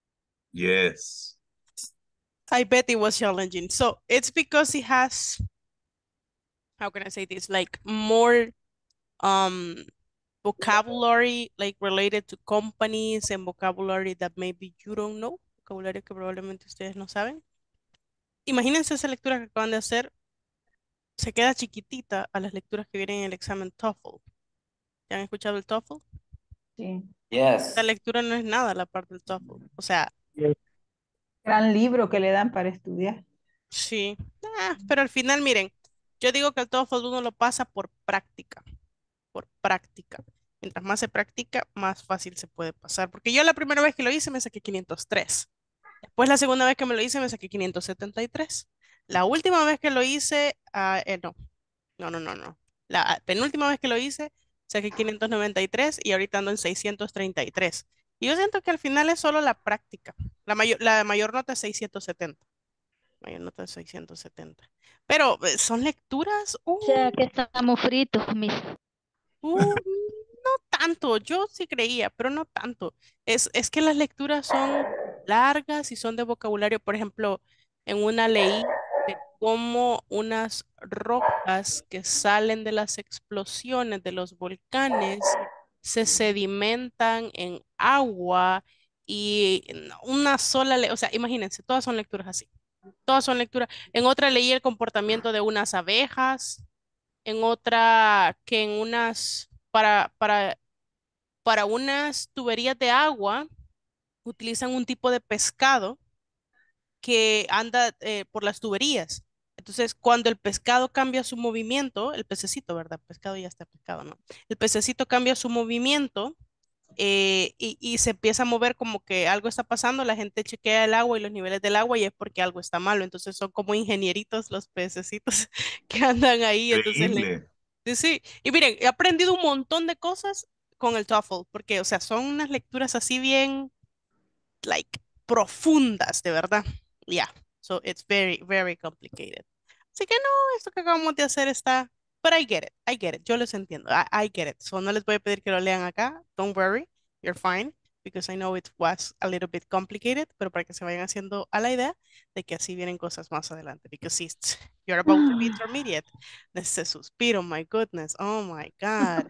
Yes. I bet it was challenging. So it's because it has, how can I say this? Like more um vocabulary like related to companies and vocabulary that maybe you don't know. Vocabulario que probablemente ustedes no saben. Imagínense esa lectura que acaban de hacer. Se queda chiquitita a las lecturas que vienen en el examen TOEFL. ¿Ya han escuchado el TOEFL? Sí. Yes. La lectura no es nada la parte del TOEFL. O sea, Gran libro que le dan para estudiar. sí. Ah, pero al final, miren, yo digo que el TOEFL uno lo pasa por práctica. Por práctica. Mientras más se practica, más fácil se puede pasar. Porque yo la primera vez que lo hice me saqué quinientos tres. Después la segunda vez que me lo hice me saqué quinientos setenta y tres. La última vez que lo hice, ah, eh, no, no, no, no, no. La penúltima vez que lo hice saqué quinientos noventa y tres y ahorita ando en seiscientos treinta y tres. Y yo siento que al final es solo la práctica. La mayor, la mayor nota es seiscientos setenta. Mayor nota es seiscientos setenta. Pero eh, son lecturas. O sea que estamos fritos, Miss. Uh, no tanto, yo sí creía, pero no tanto. Es, es que las lecturas son largas y son de vocabulario. Por ejemplo, en una leí de cómo unas rocas que salen de las explosiones de los volcanes se sedimentan en agua y en una sola, le- o sea, imagínense, todas son lecturas así. Todas son lecturas. En otra leí el comportamiento de unas abejas, en otra que en unas, para, para, para unas tuberías de agua, utilizan un tipo de pescado que anda eh, por las tuberías. Entonces, cuando el pescado cambia su movimiento, el pececito, ¿verdad? Pescado ya está pescado, ¿no? El pececito cambia su movimiento eh, y, y se empieza a mover como que algo está pasando, la gente chequea el agua y los niveles del agua y es porque algo está malo. Entonces, son como ingenieritos los pececitos que andan ahí. Entonces, le Increíble. Sí, sí. Y miren, he aprendido un montón de cosas con el TOEFL, porque, o sea, son unas lecturas así bien, like, profundas, de verdad. Yeah. So it's very, very complicated. Así que no, esto que acabamos de hacer está, but I get it, I get it. Yo los entiendo. I, I get it. So no les voy a pedir que lo lean acá. Don't worry, you're fine, because I know it was a little bit complicated, pero para que se vayan haciendo a la idea de que así vienen cosas más adelante, because it's, you're about to be intermediate. Ese suspiro, my goodness. Oh my God.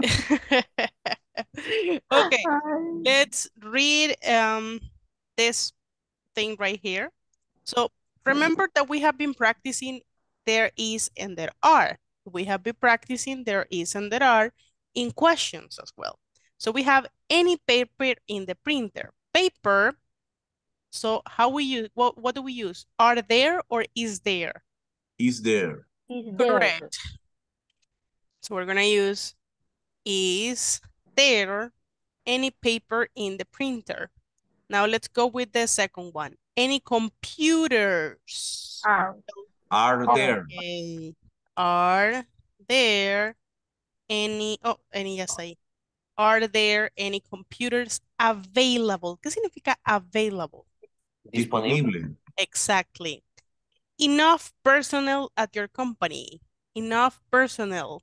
Okay, let's read um, this thing right here. So remember that we have been practicing there is and there are. We have been practicing there is and there are in questions as well. So we have any paper in the printer. Paper, so how we use, what, what do we use? Are there or is there? Is there. Is there. Correct. So we're gonna use is there any paper in the printer? Now let's go with the second one. Any computers? Are. Are there. Okay. Are there any, oh, any ya está ahí. Are there any computers available? ¿Qué significa available? Disponible. Exactly. Enough personnel at your company. Enough personnel.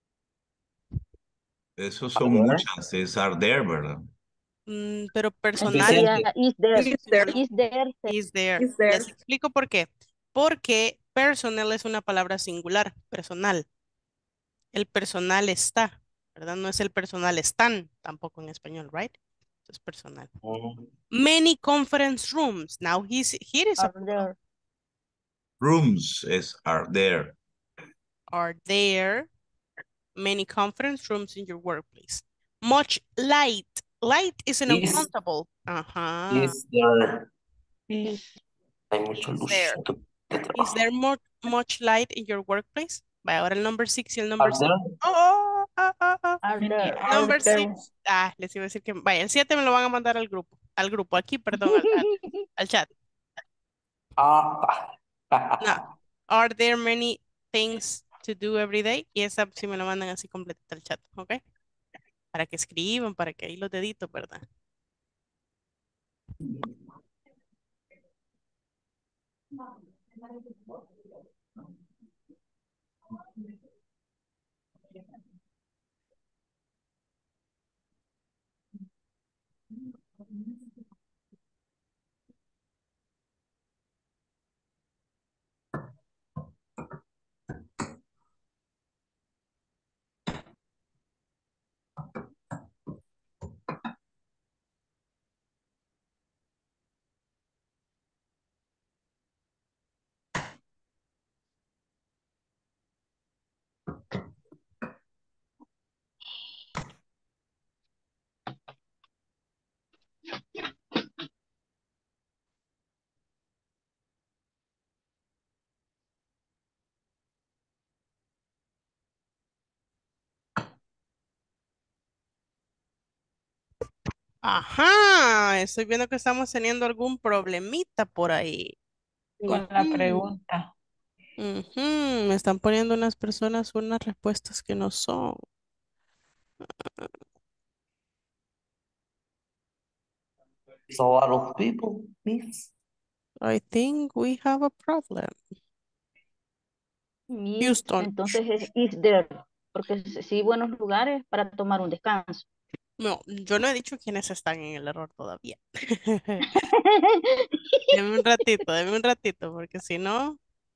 Eso son muchas. Es are there, ¿verdad? Mm, pero personal. Sería is there. Is there. Is there. Is there. Is there. Les explico por qué. Porque personnel es una palabra singular, personal. El personal está, ¿verdad? No es el personal están, tampoco en español, right? Es personal. Many conference rooms. Now he's, here is a, Are there. Rooms es are there. are there many conference rooms in your workplace? Much light. Light is an Is- uncountable. Ajá. Is there. Is. Hay mucha Is luz. there. de Is trabajo. there more, much light in your workplace? Vaya, ahora el number six y el number Are seven. there? Oh, ah, ah, ah. Are Many there. are Number there. six. Ah, les iba a decir que, vaya, el siete me lo van a mandar al grupo. Al grupo, aquí, perdón, al, al, al chat. Ah. No. Are there many things to do every day? Y esa sí me lo mandan así completita al chat, ¿ok? Para que escriban, para que ahí los deditos, ¿verdad? Ajá, estoy viendo que estamos teniendo algún problemita por ahí. Con la Ujú, pregunta. ujú, me están poniendo unas personas unas respuestas que no son. It's a lot of people, miss. I think we have a problem. Miss, Houston. entonces es is there, porque sí sí, buenos lugares para tomar un descanso. No, yo no he dicho quiénes están en el error todavía. Deme un ratito, deme un ratito, porque si no,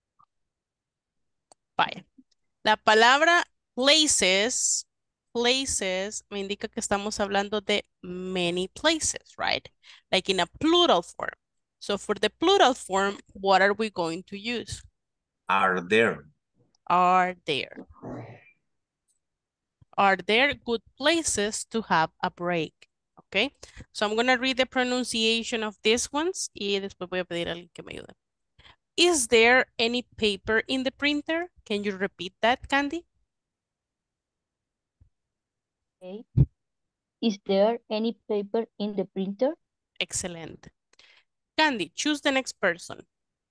vaya. La palabra places, places, me indica que estamos hablando de many places, right? Like in a plural form. So for the plural form, what are we going to use? Are there. Are there. Are there good places to have a break? Okay, so I'm going to read the pronunciation of these ones y después voy a pedir a alguien que me ayude. Is there any paper in the printer? Can you repeat that, Candy? Okay. Is there any paper in the printer? Excellent. Candy, choose the next person.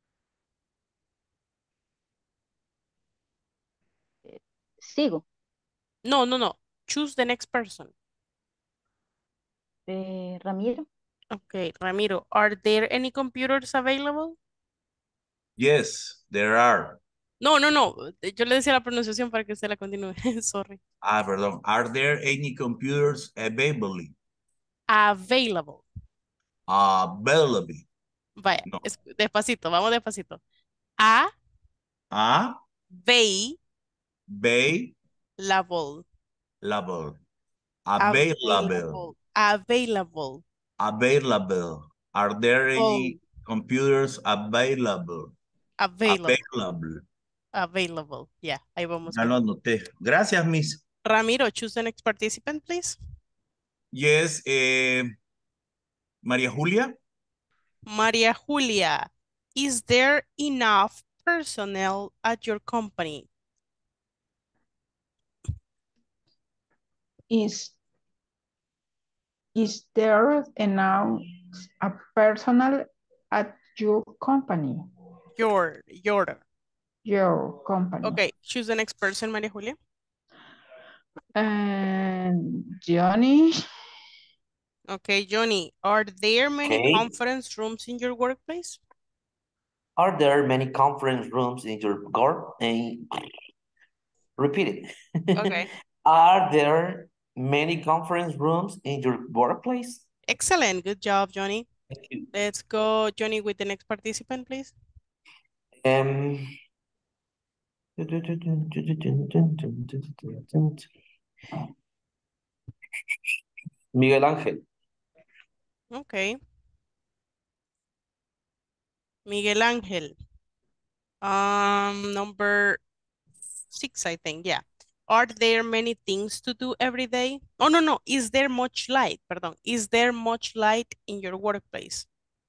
Sigo. No, no, no. Choose the next person. Eh, Ramiro. Okay, Ramiro, are there any computers available? Yes, there are. No, no, no. Yo le decía la pronunciación para que usted la continúe. Sorry. Ah, perdón. Are there any computers available? Available. Available. Vaya, No. es- despacito, vamos despacito. A, A, ve, bay, level. level. Available. Available. Available. Available. Are there Oh, any computers available? available. Available. Available. Yeah, ahí vamos Ya lo bien. anoté. Gracias, Miss. Ramiro, choose the next participant, please. Yes, eh, María Julia. Maria Julia, is there enough personnel at your company? Is, is there enough a personal at your company? Your, your. Your company. Okay, choose the next person, Maria Julia. And Johnny. Okay, Johnny, are there many Okay. conference rooms in your workplace? Are there many conference rooms in your gar? eh, repeat it. Okay. Are there many conference rooms in your workplace? Excellent, good job, Johnny. Thank you. Let's go, Johnny, with the next participant, please. Um, Miguel Ángel. Okay. Miguel Ángel. Um, number six, I think, yeah. Are there many things to do every day? Oh, no, no. Is there much light? Pardon. Is there much light in your workplace?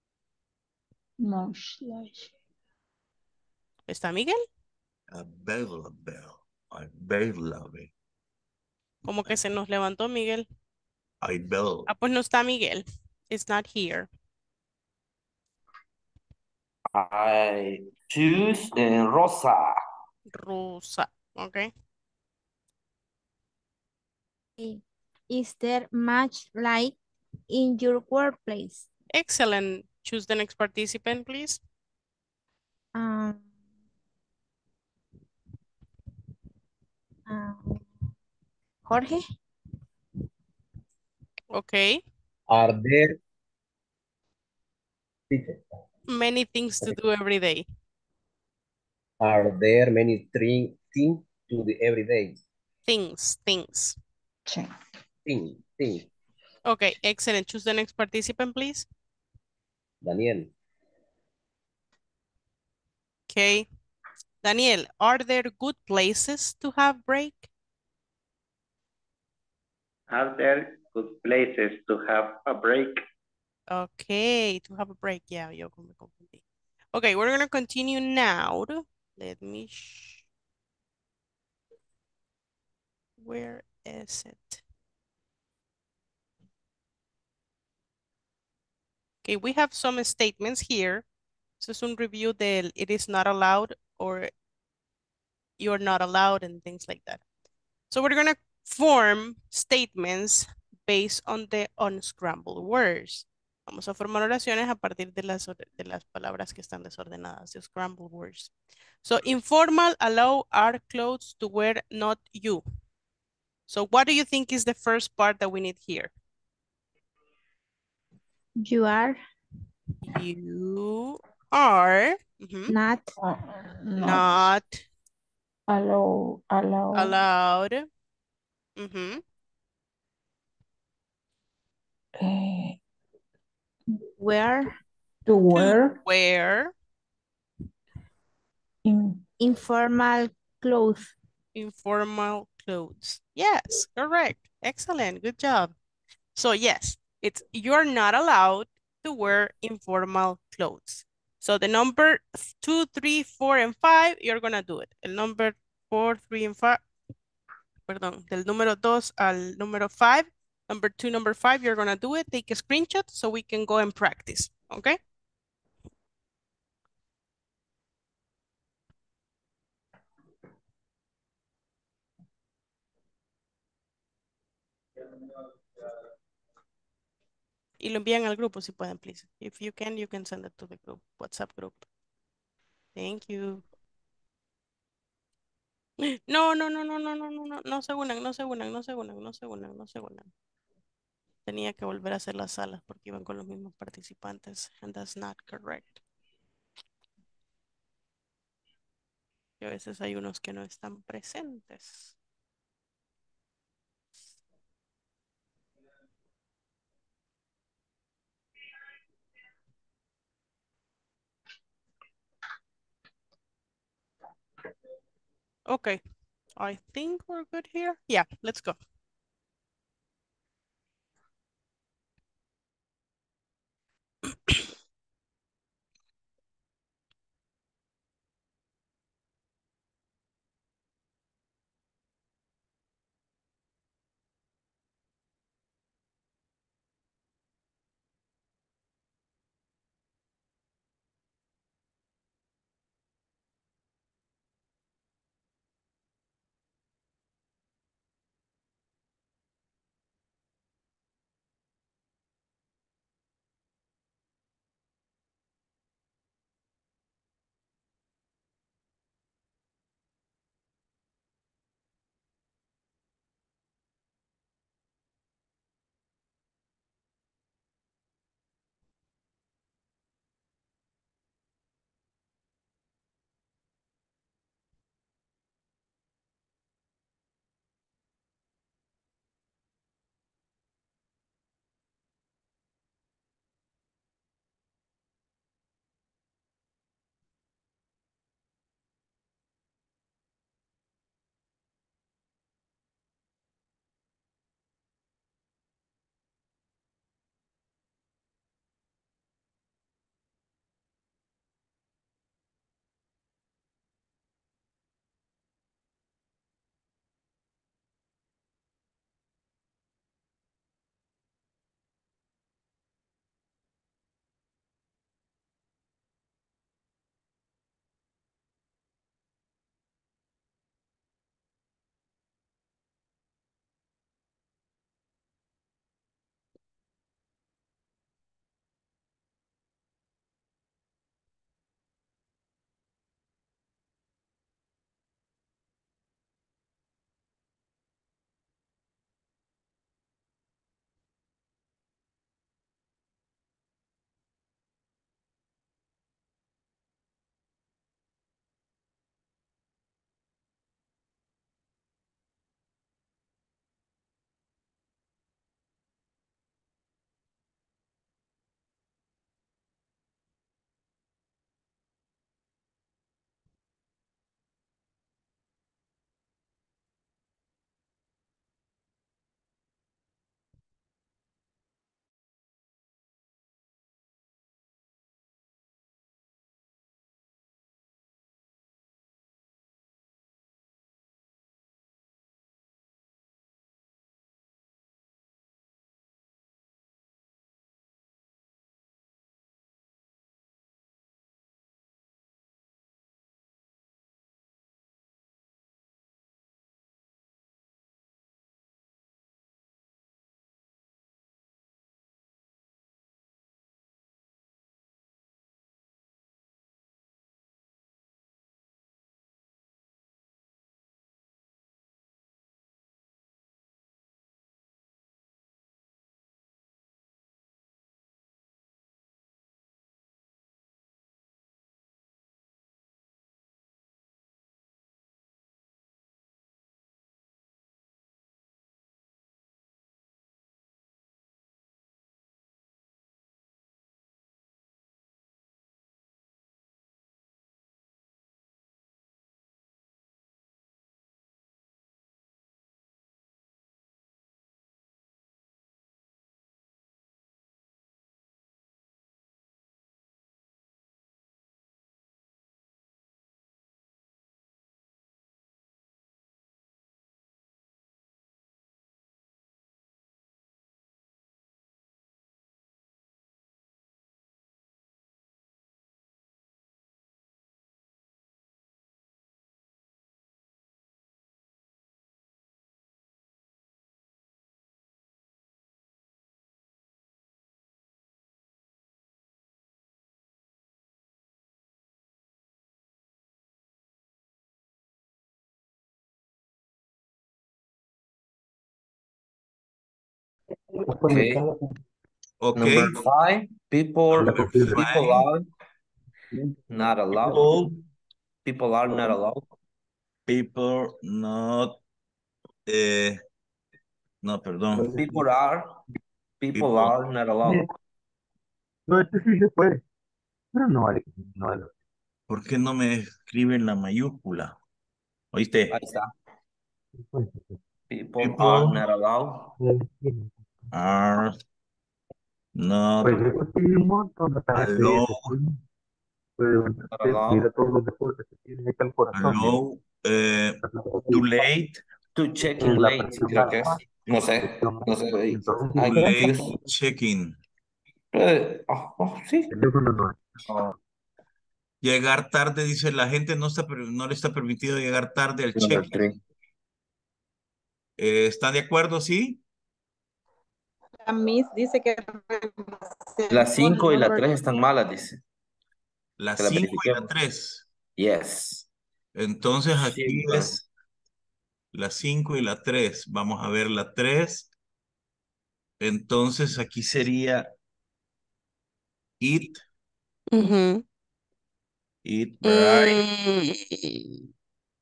Much light. ¿Está Miguel? Available. Available. Como que se nos levantó Miguel. Available. Ah, pues no está Miguel. It's not here. I choose uh, Rosa. Rosa. Okay. Is there much light in your workplace? Excellent. Choose the next participant, please. Um, um, Jorge. Okay. Are there teacher, Many things to do every day. are there many thing, things to the everyday Things, things. Sí. thing, thing? Okay, excellent. Choose the next participant, please. Daniel, Okay. Daniel, are there good places to have break? Are there good places to have a break? Okay, to have a break. Yeah, yo me confundí. Okay, we're gonna continue now. Let me sh where is it? Okay, we have some statements here. This is un review del it is not allowed or you're not allowed and things like that. So we're gonna form statements based on the unscrambled words. Vamos a formar oraciones a partir de las, de las palabras que están desordenadas, the scrambled words. So informal, allow our clothes to wear, not you. So what do you think is the first part that we need here? You are You are mhm, not Uh, not not allow, allow, allowed. Mhm. eh, wear to To wear wear in informal clothes. informal clothes. Yes, correct. Excellent. Good job. So yes, it's you're not allowed to wear informal clothes. So the number two, three, four, and five, you're gonna do it. El number four, three, and five, perdón, del número dos al número five, number two, number five, you're gonna do it. Take a screenshot so we can go and practice, okay? Y lo envían al grupo si pueden, please. If you can, you can send it to the group, WhatsApp group. Thank you. No, no, no, no, no, no, no, no, no se unan, no se unan, no se unan, no se unan, no se unan. Tenía que volver a hacer las salas porque iban con los mismos participantes, and that's not correct. Y a veces hay unos que no están presentes. Okay, I think we're good here. Yeah, let's go. Okay. Ok. Number five, people, Number people five. are not allowed. People, People are not allowed. people not, eh, no, perdón. People are, people People. are not allowed. No, este sí se puede, pero no vale. No vale. ¿Por qué no me escriben la mayúscula? ¿Oíste? Ahí está. People People are not allowed. are not Pues yo conseguí un montón de allowed, pero Not allowed. mira todos los deportes que tienen acá el corazón. mira. allowed, eh, too late, To checking En la late, presión creo que es. baja, No sé, presión no sé. alta. Entonces, Ay, too late confused. checking. Eh, oh, oh, sí. teléfono no es. Oh, Llegar tarde, dice la gente, no, está, per- no le está permitido llegar tarde al number check. three. Eh, ¿están de acuerdo? ¿Sí? La Miss dice que Las cinco y la number- tres están malas, dice. Las Que las cinco y la verifiquemos. tres. Yes. Entonces aquí Children. es la cinco y la tres. Vamos a ver la tres. Entonces aquí sería it, Ujú. it right, Mm,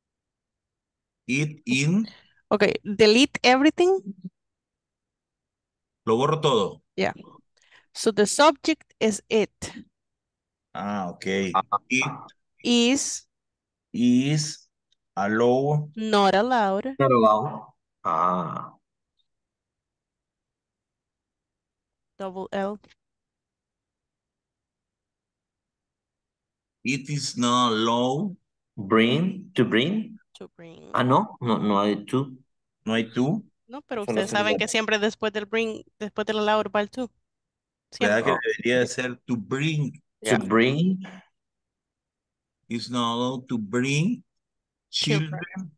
it in. ok, delete everything. Lo borro todo. Yeah. So the subject is it. Ah, ok. Ah, It Is is allow not allowed. not allowed. Ah. Double L. it is not allowed. Bring, to bring. To bring. Ah, no, no, no hay to. No hay tú. No, pero Solo ustedes sería- saben que siempre después del bring, después del allowed va el to. ¿Verdad Siempre. que debería de ser to bring? Yeah. To bring. Is not allowed to bring children. Children.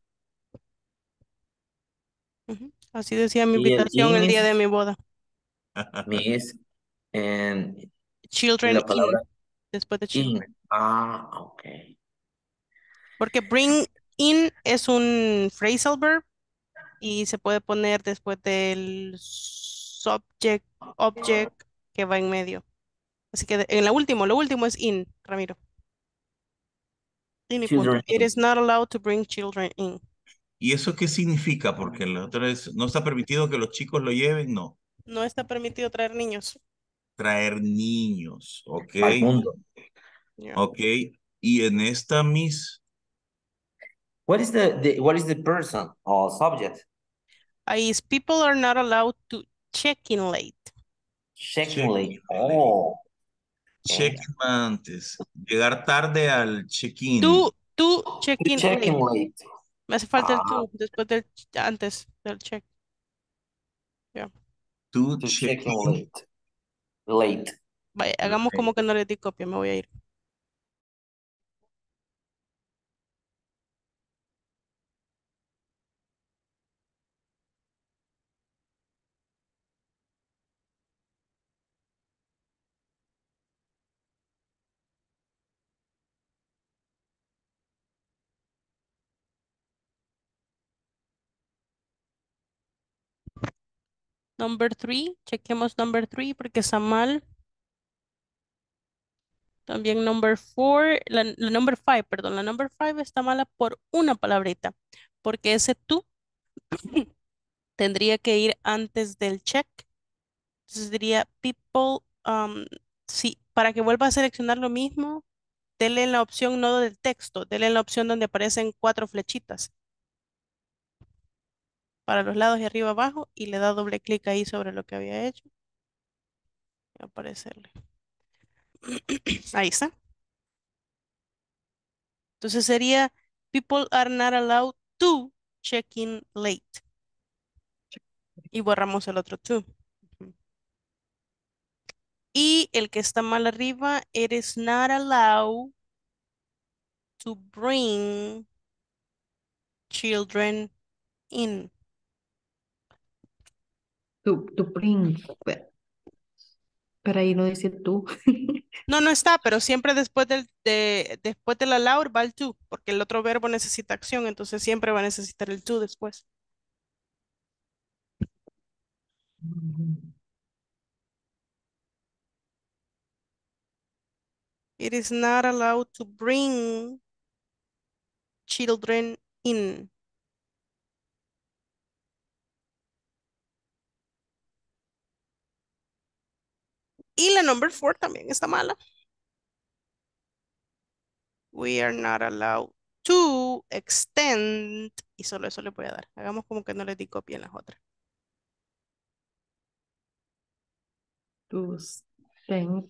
Ujú. Así decía mi Y el invitación el in día es- de mi boda. Miss en, en Children la in. palabra Después de in. children. Ah, ok. Porque bring in es un phrasal verb y se puede poner después del subject, object que va en medio. Así que de- en la última, lo último es in, Ramiro. In y punto. Children It in. is not allowed to bring children in. ¿Y eso qué significa? Porque la otra vez no está permitido que los chicos lo lleven, no. No está permitido traer niños. Traer niños, ok. Al mundo. Yeah. Ok. Y en esta mis, What is the, the what is the person or subject? Ahí es people are not allowed to check in late. Checking late. Checking Oh. check-in antes. Llegar tarde al check-in. To, to check in Checking late. late. Me hace falta el Ah. to después del, antes del check. To To check-in. checking late. Late. Vaya, hagamos Late. como que no le di copia, me voy a ir. Number three, chequemos number three porque está mal. También number four, la, la number five, perdón, la number five está mala por una palabrita, porque ese tú tendría que ir antes del check. Entonces diría people, um, sí, para que vuelva a seleccionar lo mismo, dele en la opción nodo del texto, dele en la opción donde aparecen cuatro flechitas para los lados y arriba abajo y le da doble clic ahí sobre lo que había hecho. Y va a aparecerle. Ahí está. Entonces sería people are not allowed to check in late. Y borramos el otro to. Ujú. Y el que está mal arriba, it is not allowed to bring children in. Tu, tu bring. pe- Pero ahí no dice tú. No, no está, pero siempre después del, de, después del allowed va el to, porque el otro verbo necesita acción, entonces siempre va a necesitar el to después. It is not allowed to bring children in. Y la number four también está mala. We are not allowed to extend. Y solo eso le voy a dar. Hagamos como que no le di copia en las otras. To extend.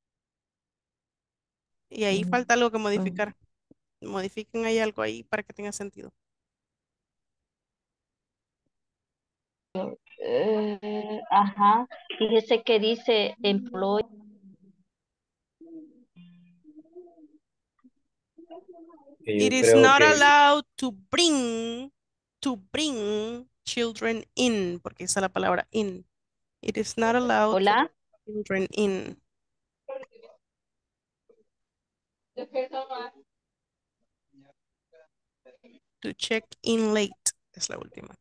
Y ahí falta algo que modificar. Modifiquen ahí algo ahí para que tenga sentido. Eh, ajá. Fíjese que dice employ. Que It yo is creo not que allowed to bring, to bring children in, porque esa es la palabra in. It is not allowed to Hola. bring children in. To check in late es la última.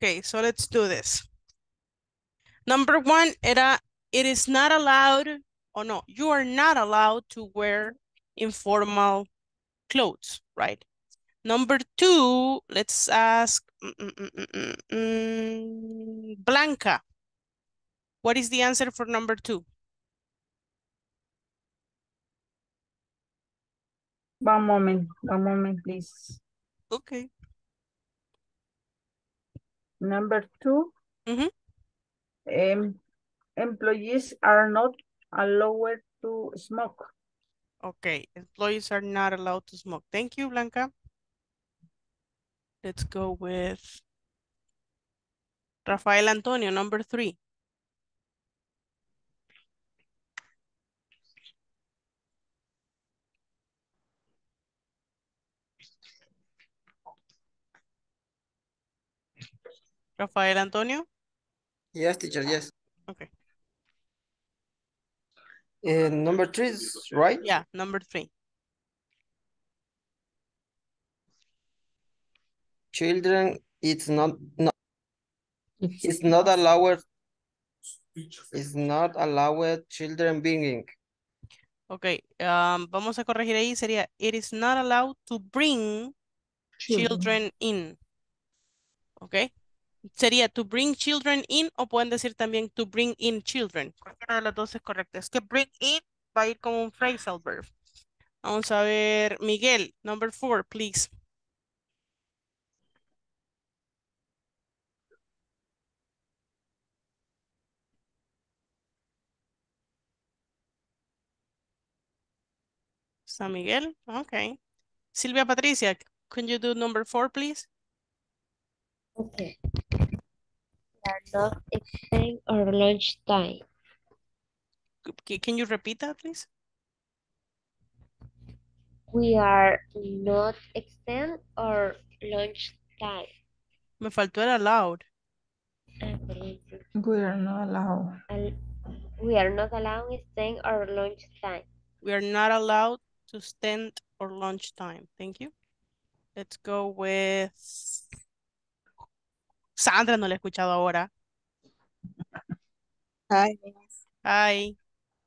Okay, so let's do this. Number one era, it is not allowed, or no, you are not allowed to wear informal clothes, right? Number two, let's ask mm, mm, mm, mm, mm, mm, Blanca. What is the answer for number two? One moment, one moment, please. Okay. Number two, Mhm. em, employees are not allowed to smoke. Okay, employees are not allowed to smoke. Thank you, Blanca. Let's go with Rafael Antonio, number three. Rafael Antonio? Yes, teacher, yes. Okay. Uh, number three is right? Yeah, number three. Children, it's not, no, it's not allowed, it's not allowed children being. Okay, um, vamos a corregir ahí, sería, it is not allowed to bring children, Children. in. Ok, sería to bring children in o pueden decir también to bring in children. Cualquiera de las dos es correcta. Es que bring in va a ir como un phrasal verb. Vamos a ver, Miguel, number four, please. San Miguel, okay. Silvia Patricia, can you do number four, please? Okay. We are not extend our lunch time. C- Can you repeat that, please? We are not extend our lunch time. Me faltó el allowed. We are not allowed. Al- We are not allowed to extend our lunch time. We are not allowed to extend our lunch time. Thank you. Let's go with Sandra, no la he escuchado ahora. Hi. Hi.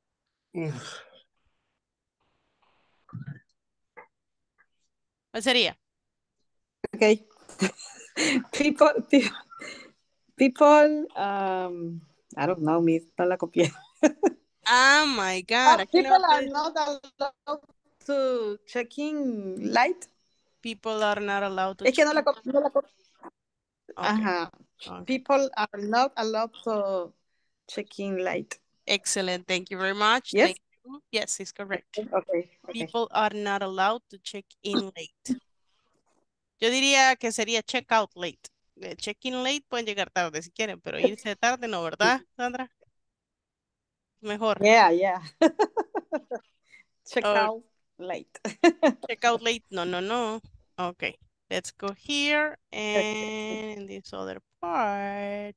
¿Cuál sería? Okay. People, people, people, um, I don't know, miss, no la copié. Oh my God. Oh, Aquí le people va a are pedir- not allowed to check-in light. People are not allowed to Es que no check- la copié. No la copié. Okay. Ajá. Okay. People are not allowed to check-in light. Excellent. Thank you very much. Yes? Thank you. Yes, it's correct. Okay. Okay. People are not allowed to check in late. Yo diría que sería check out late. Eh, Check in late pueden llegar tarde si quieren, pero irse tarde no, ¿verdad, Sandra? Mejor. Yeah, yeah. Check Oh. out late. Check out late. No, no, no. Okay. Let's go here and in this other part.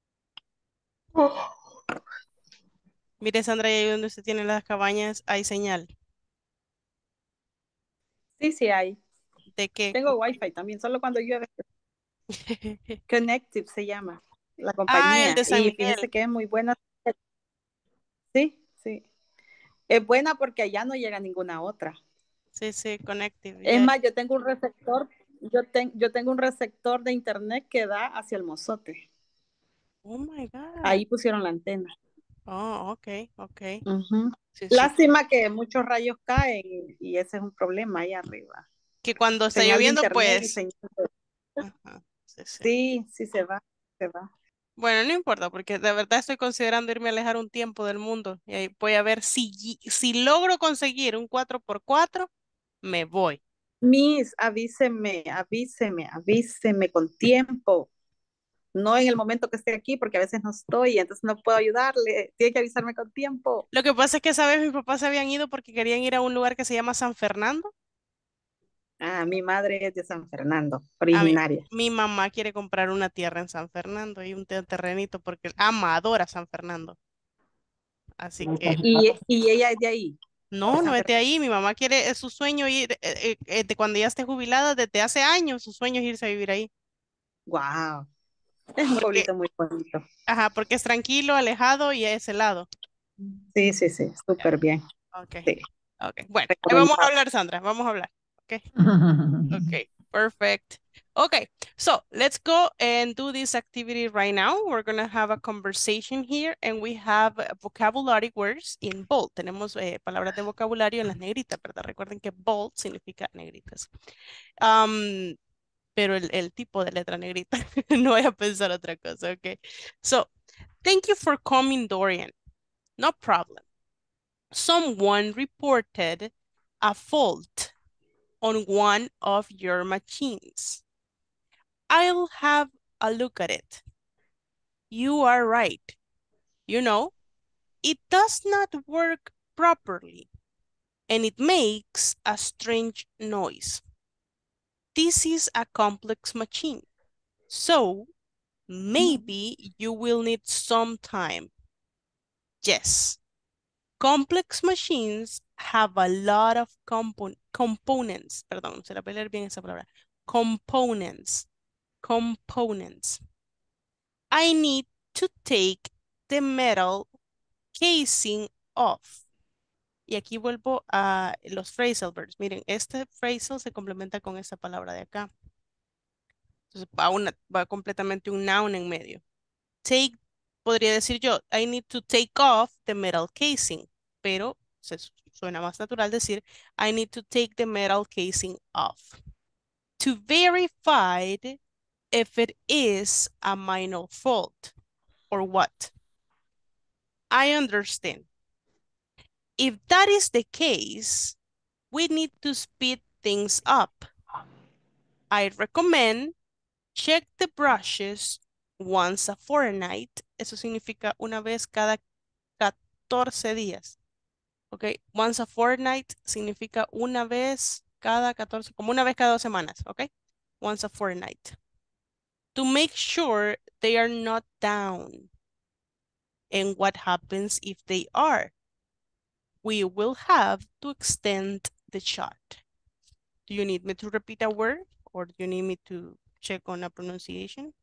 Mire, Sandra, y ahí donde usted tiene las cabañas hay señal. Sí, sí hay. ¿De qué? Tengo wifi también, solo cuando llueve. Connective se llama la Ah, compañía. el de San Y Miguel. fíjese que es muy buena. Sí, sí. Es buena porque allá no llega ninguna otra. Sí, sí, connective. Es yeah. más, yo tengo un receptor, yo, ten- yo tengo un receptor de internet que da hacia el Mozote. Oh my God. Ahí pusieron la antena. Oh, ok, ok. Ujú. Sí, sí. Lástima que muchos rayos caen y, y ese es un problema ahí arriba. Que cuando está Señal de lloviendo, internet y pues. señal de- Ajá, sí, sí. Sí, sí se va, se va. Bueno, no importa, porque de verdad estoy considerando irme a alejar un tiempo del mundo. Y ahí voy a ver si, si logro conseguir un cuatro por cuatro, me voy. Miss, avíseme, avíseme, avíseme con tiempo. No en el momento que esté aquí, porque a veces no estoy, entonces no puedo ayudarle. Tiene que avisarme con tiempo. Lo que pasa es que esa vez mis papás se habían ido porque querían ir a un lugar que se llama San Fernando. Ah, mi madre es de San Fernando, A mí- originaria. mi mamá quiere comprar una tierra en San Fernando y un te- terrenito porque ama, adora San Fernando. Así que Y, y ella es de ahí. no, de no San es de ahí. Mi mamá quiere, es su sueño ir, eh, eh, eh, de cuando ya esté jubilada, desde hace años, su sueño es irse a vivir ahí. Wow. Es un Porque, pueblito muy bonito. ajá, porque es tranquilo, alejado y es helado. Sí, sí, sí, súper bien. Ok, Sí, ok. Bueno, ahí vamos a recomendado. hablar, Sandra, vamos a hablar. Ok, ok, perfect. Okay, so let's go and do this activity right now. We're going to have a conversation here and we have uh, vocabulary words in bold. Tenemos eh, palabras de vocabulario en las negritas, ¿verdad? Recuerden que bold significa negritas. Um, pero el, el tipo de letra negrita, no voy a pensar otra cosa, ok. So, thank you for coming, Dorian. No problem. Someone reported a fault on one of your machines. I'll have a look at it. You are right. You know, it does not work properly and it makes a strange noise. This is a complex machine, so maybe you will need some time. Yes, complex machines have a lot of compo components. Perdón, se la voy a leer bien esa palabra. Components. Components. I need to take the metal casing off. Y aquí vuelvo a los phrasal verbs. Miren, este phrasal se complementa con esta palabra de acá. Entonces va, una, va completamente un noun en medio. Take, podría decir yo, I need to take off the metal casing. Pero se suena más natural decir, I need to take the metal casing off. To verify if it is a minor fault or what. I understand. If that is the case, we need to speed things up. I recommend check the brushes once a fortnight. Eso significa una vez cada catorce días. Ok, once a fortnight significa una vez cada catorce, como una vez cada dos semanas. Ok, once a fortnight. To make sure they are not down. And what happens if they are? We will have to extend the chart. Do you need me to repeat a word or do you need me to check on a pronunciation?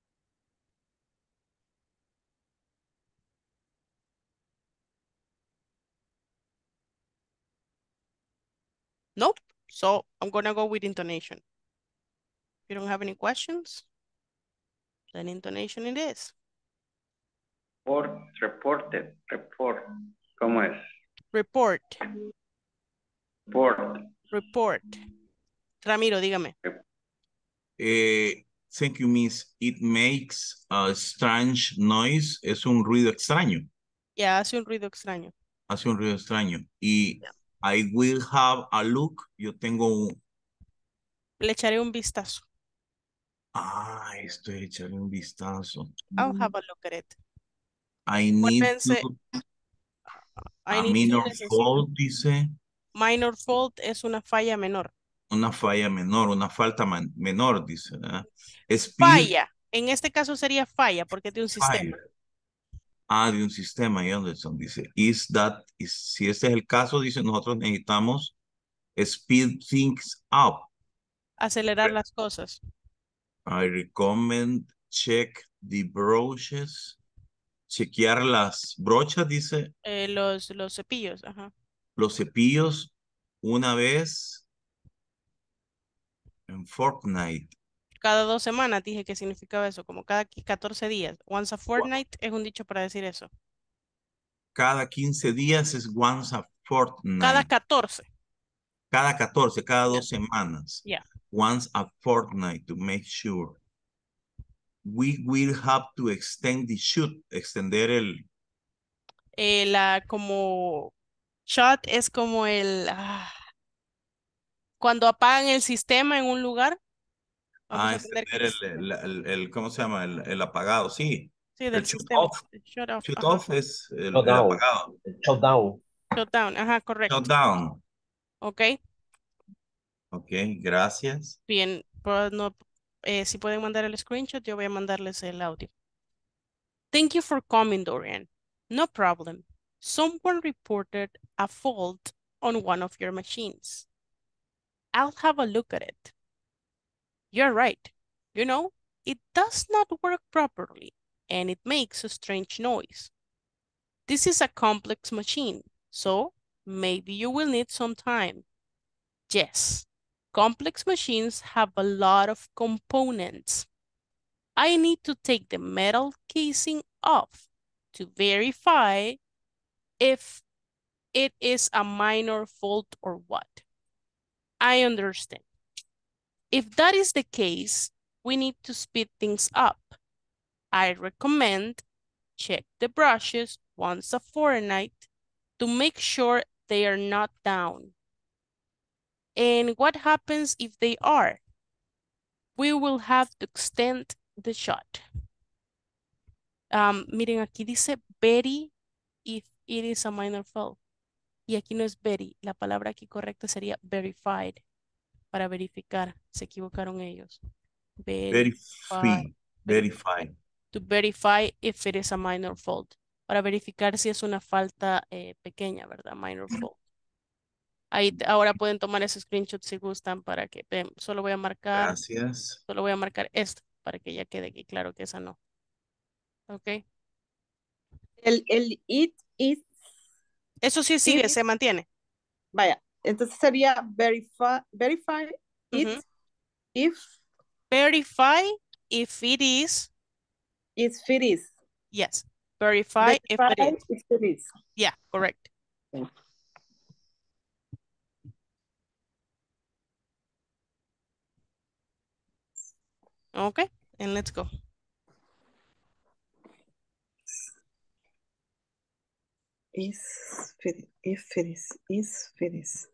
Nope. So I'm gonna go with intonation. If you don't have any questions, then intonation it is. Report, reported, report. ¿Cómo es? Report, Report. report. Ramiro, dígame. Eh, thank you, Miss. It makes a strange noise. Es un ruido extraño. Ya hace un ruido extraño. Hace un ruido extraño. Y I will have a look. Yo tengo un... Le echaré un vistazo. Ah, estoy echarle un vistazo. I'll have a look at it. I need Acuérdense, to... I A need to minor necesito. fault, dice. Minor fault es una falla menor. Una falla menor, una falta man- menor, dice. ¿verdad? Speed Falla. En este caso sería falla porque es de un fire. sistema. Ah, de un sistema, y Anderson dice, is that, is, si este es el caso, dice, nosotros necesitamos speed things up. Acelerar las cosas. I recommend check the brushes. Chequear las brochas, dice, Eh, los, los cepillos, ajá. los cepillos una vez en fortnight. Cada dos semanas dije que significaba eso, como cada catorce días. Once a fortnight es un dicho para decir eso. Cada quince días es once a fortnight. Cada catorce. Cada catorce, cada Yeah. dos semanas. Yeah. Once a fortnight to make sure. We will have to extend the shoot, extender el... Eh, la como shut es como el... ah, cuando apagan el sistema en un lugar. Vamos Ah, a tener que... extender el, el, el, el- ¿cómo se llama? El, el apagado, sí. Sí, El del shut sistema. off. Shut off. Shut Ajá. off es el, el Shutdown. apagado. Shutdown. Shutdown. Ajá, correcto. Shutdown. Ok. Ok, gracias. Bien. Pues no, eh, si pueden mandar el screenshot, yo voy a mandarles el audio. Thank you for coming, Dorian. No problem. Someone reported a fault on one of your machines. I'll have a look at it. You're right. You know, it does not work properly and it makes a strange noise. This is a complex machine, so maybe you will need some time. Yes, complex machines have a lot of components. I need to take the metal casing off to verify if it is a minor fault or what. I understand. If that is the case, we need to speed things up. I recommend check the brushes once a fortnight to make sure they are not down. And what happens if they are? We will have to extend the shot. Um, miren, aquí dice very if it is a minor fault. Y aquí no es very. La palabra aquí correcta sería verified. Para verificar. Se equivocaron ellos. Verify. Verify. To verify if it is a minor fault. Para verificar si es una falta eh, pequeña, ¿verdad? Minor fault. Ahí ahora pueden tomar ese screenshot si gustan para que vean. Solo voy a marcar. Gracias. Solo voy a marcar esto para que ya quede aquí claro que esa no. Ok. El, el it is. Eso sí sigue, it, se mantiene. Vaya, entonces sería verify, verify it Ujú. if. Verify if it is. If it is. Yes. Verify, if it Verify is. if it is. Yeah, correct. Okay, and let's go. Is fit, if it is, is it is.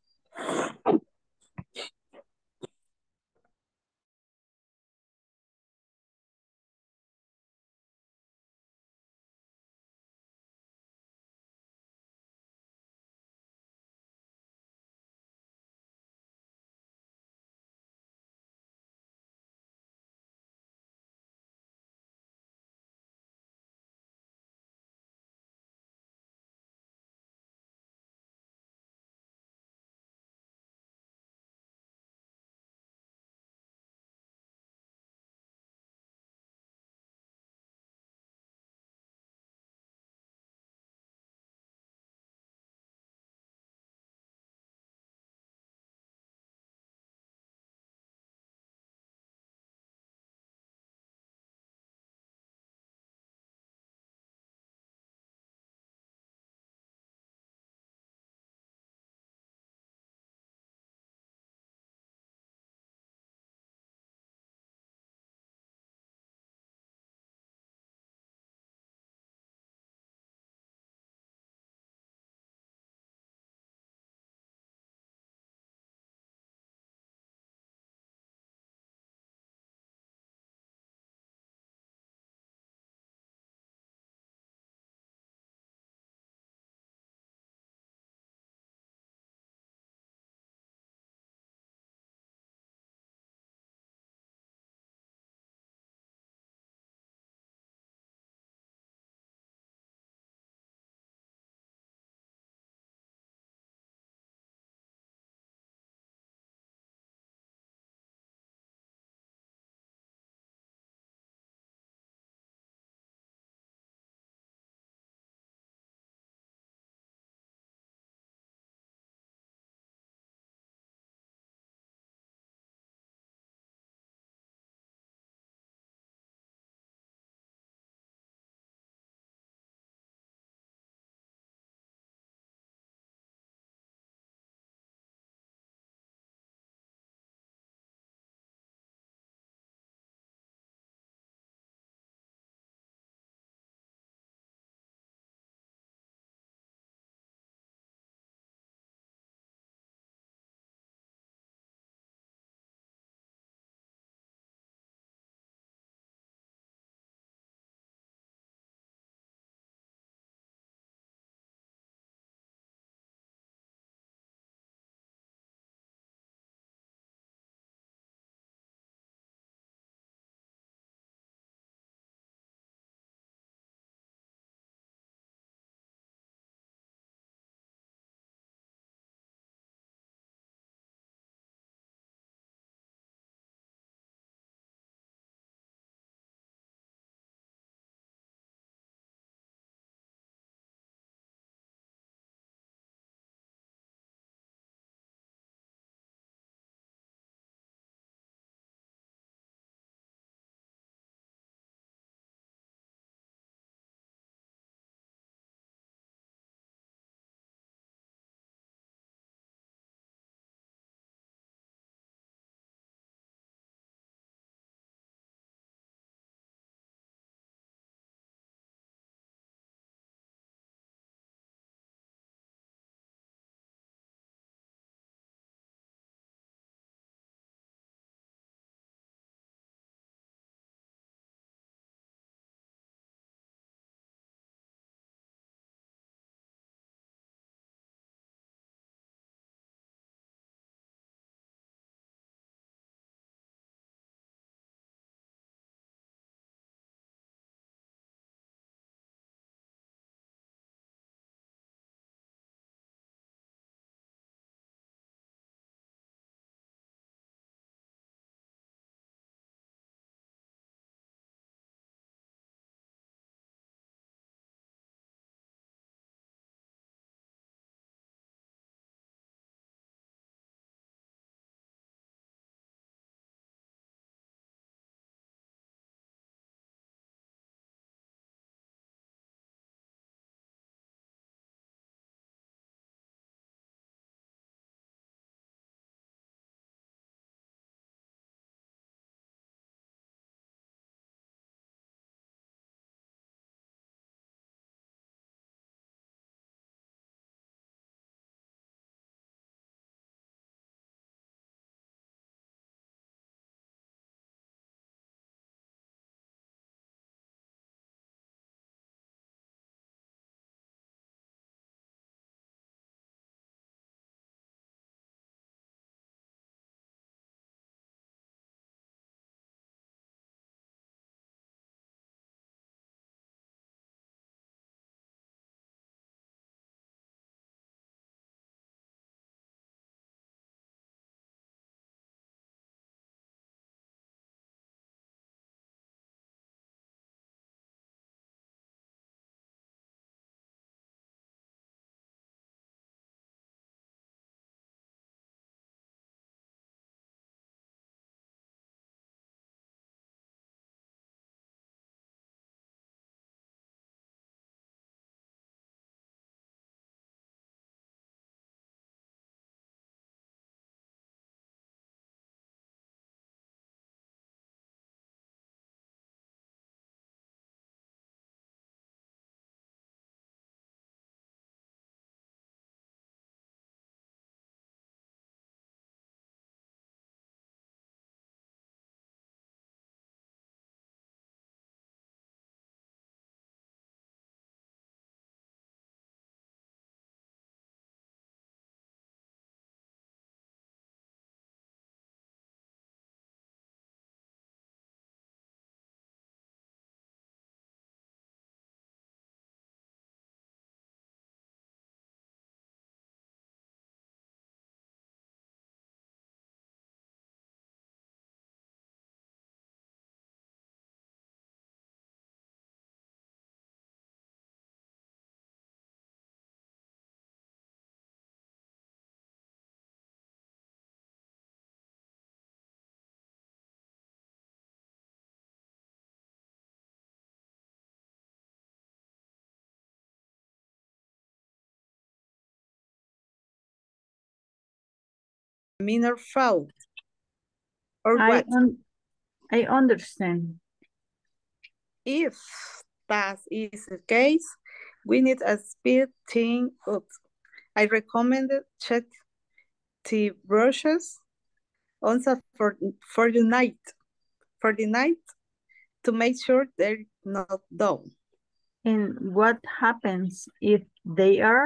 minor fault. Or I, what? un I understand. If that is the case, we need a speed thing up. I recommend check the brushes also for, for the night, for the night to make sure they're not down. And what happens if they are?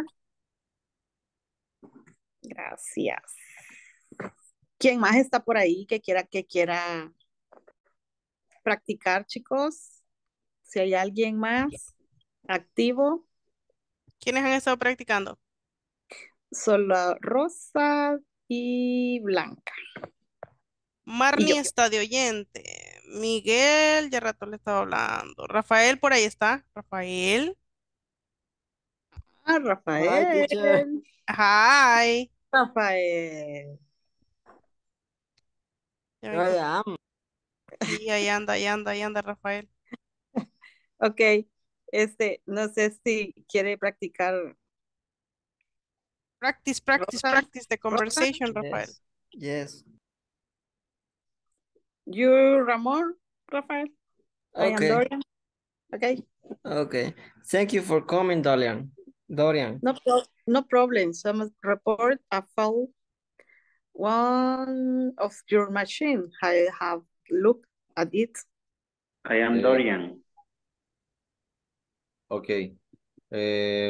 Gracias. ¿Quién más está por ahí que quiera, que quiera practicar, chicos? Si hay alguien más activo. ¿Quiénes han estado practicando? Solo Rosa y Blanca. Marnie Y yo. está de oyente. Miguel, ya rato le estaba hablando. Rafael, por ahí está. Rafael. Ah, Hi, Rafael. teacher. Hi. Rafael. Ya ven Here que- I am. Sí, ahí anda, ahí anda, ahí anda Rafael. Ok. Este, no sé si quiere practicar. Practice, practice, Rosa. practice the Rosa. conversation, Rafael. Yes. Yes. You, Ramon, Rafael. I am Okay. Dorian. Okay. Okay. Thank you for coming, Dorian. Dorian. No, pro no problem. Some report a fault one of your machine. I have looked at it. I am Eh, Dorian. Okay. Uh,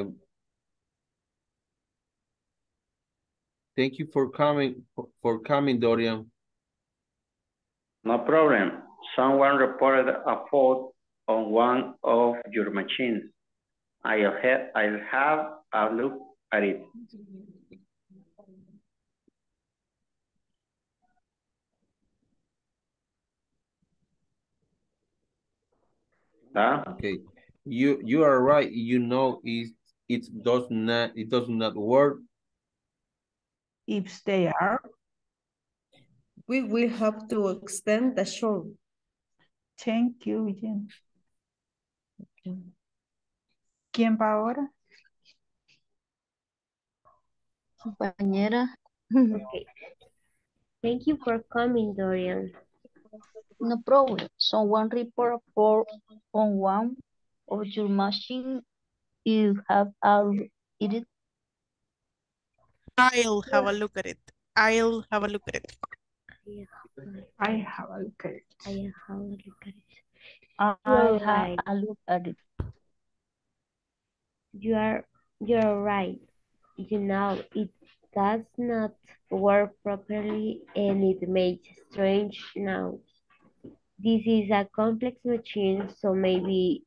thank you for coming, for coming, Dorian. No problem. Someone reported a fault on one of your machines. I'll have, I'll have a look at it. Huh? Okay. You you are right. You know it it does not it does not work. If they are, We will have to extend the show. thank you, Jen. ¿Quién va ahora? Compañera, Okay. Thank you for coming, Dorian. no problem. Someone report for on one of your machine. You have a it. I'll have a look at it. I'll have a look at it. I have a look at it. I have a look at it. I You're have right. a look at it. You are you're right. You know, it does not work properly and it makes strange noise. This is a complex machine, so maybe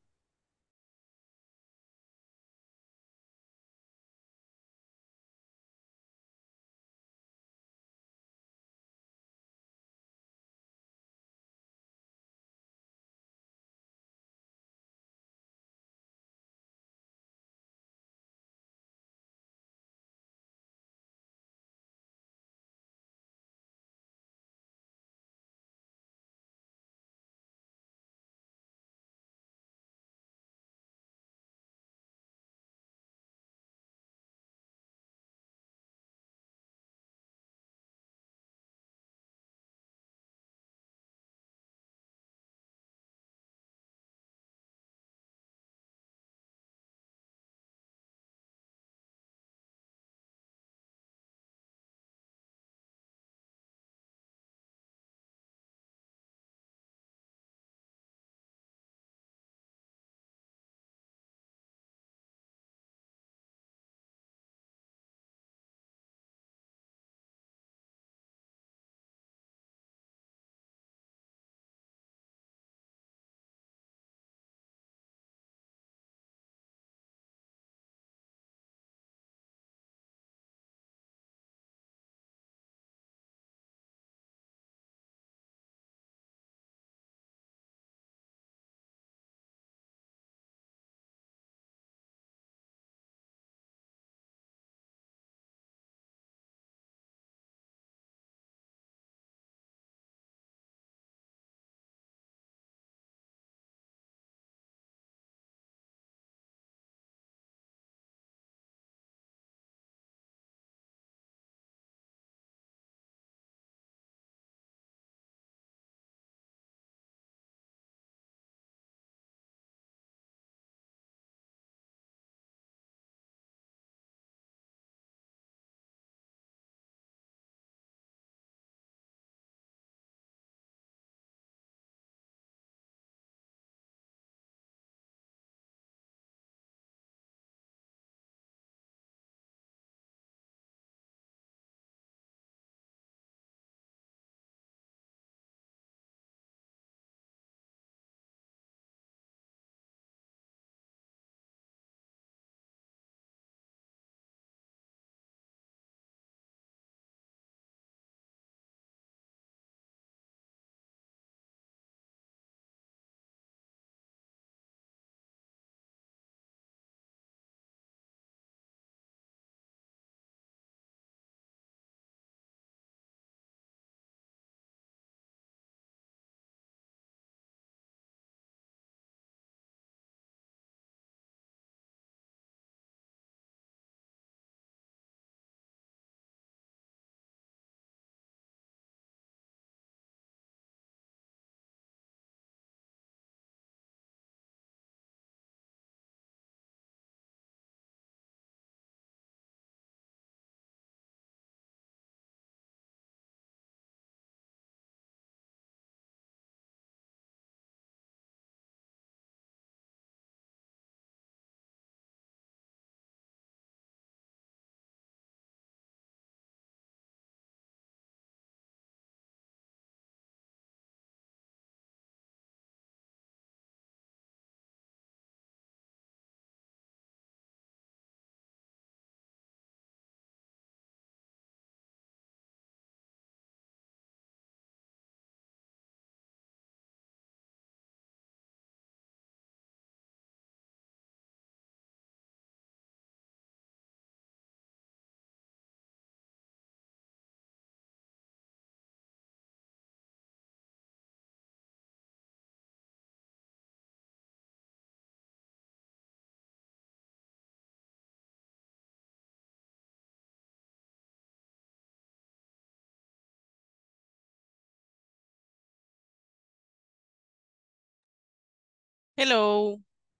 Hello.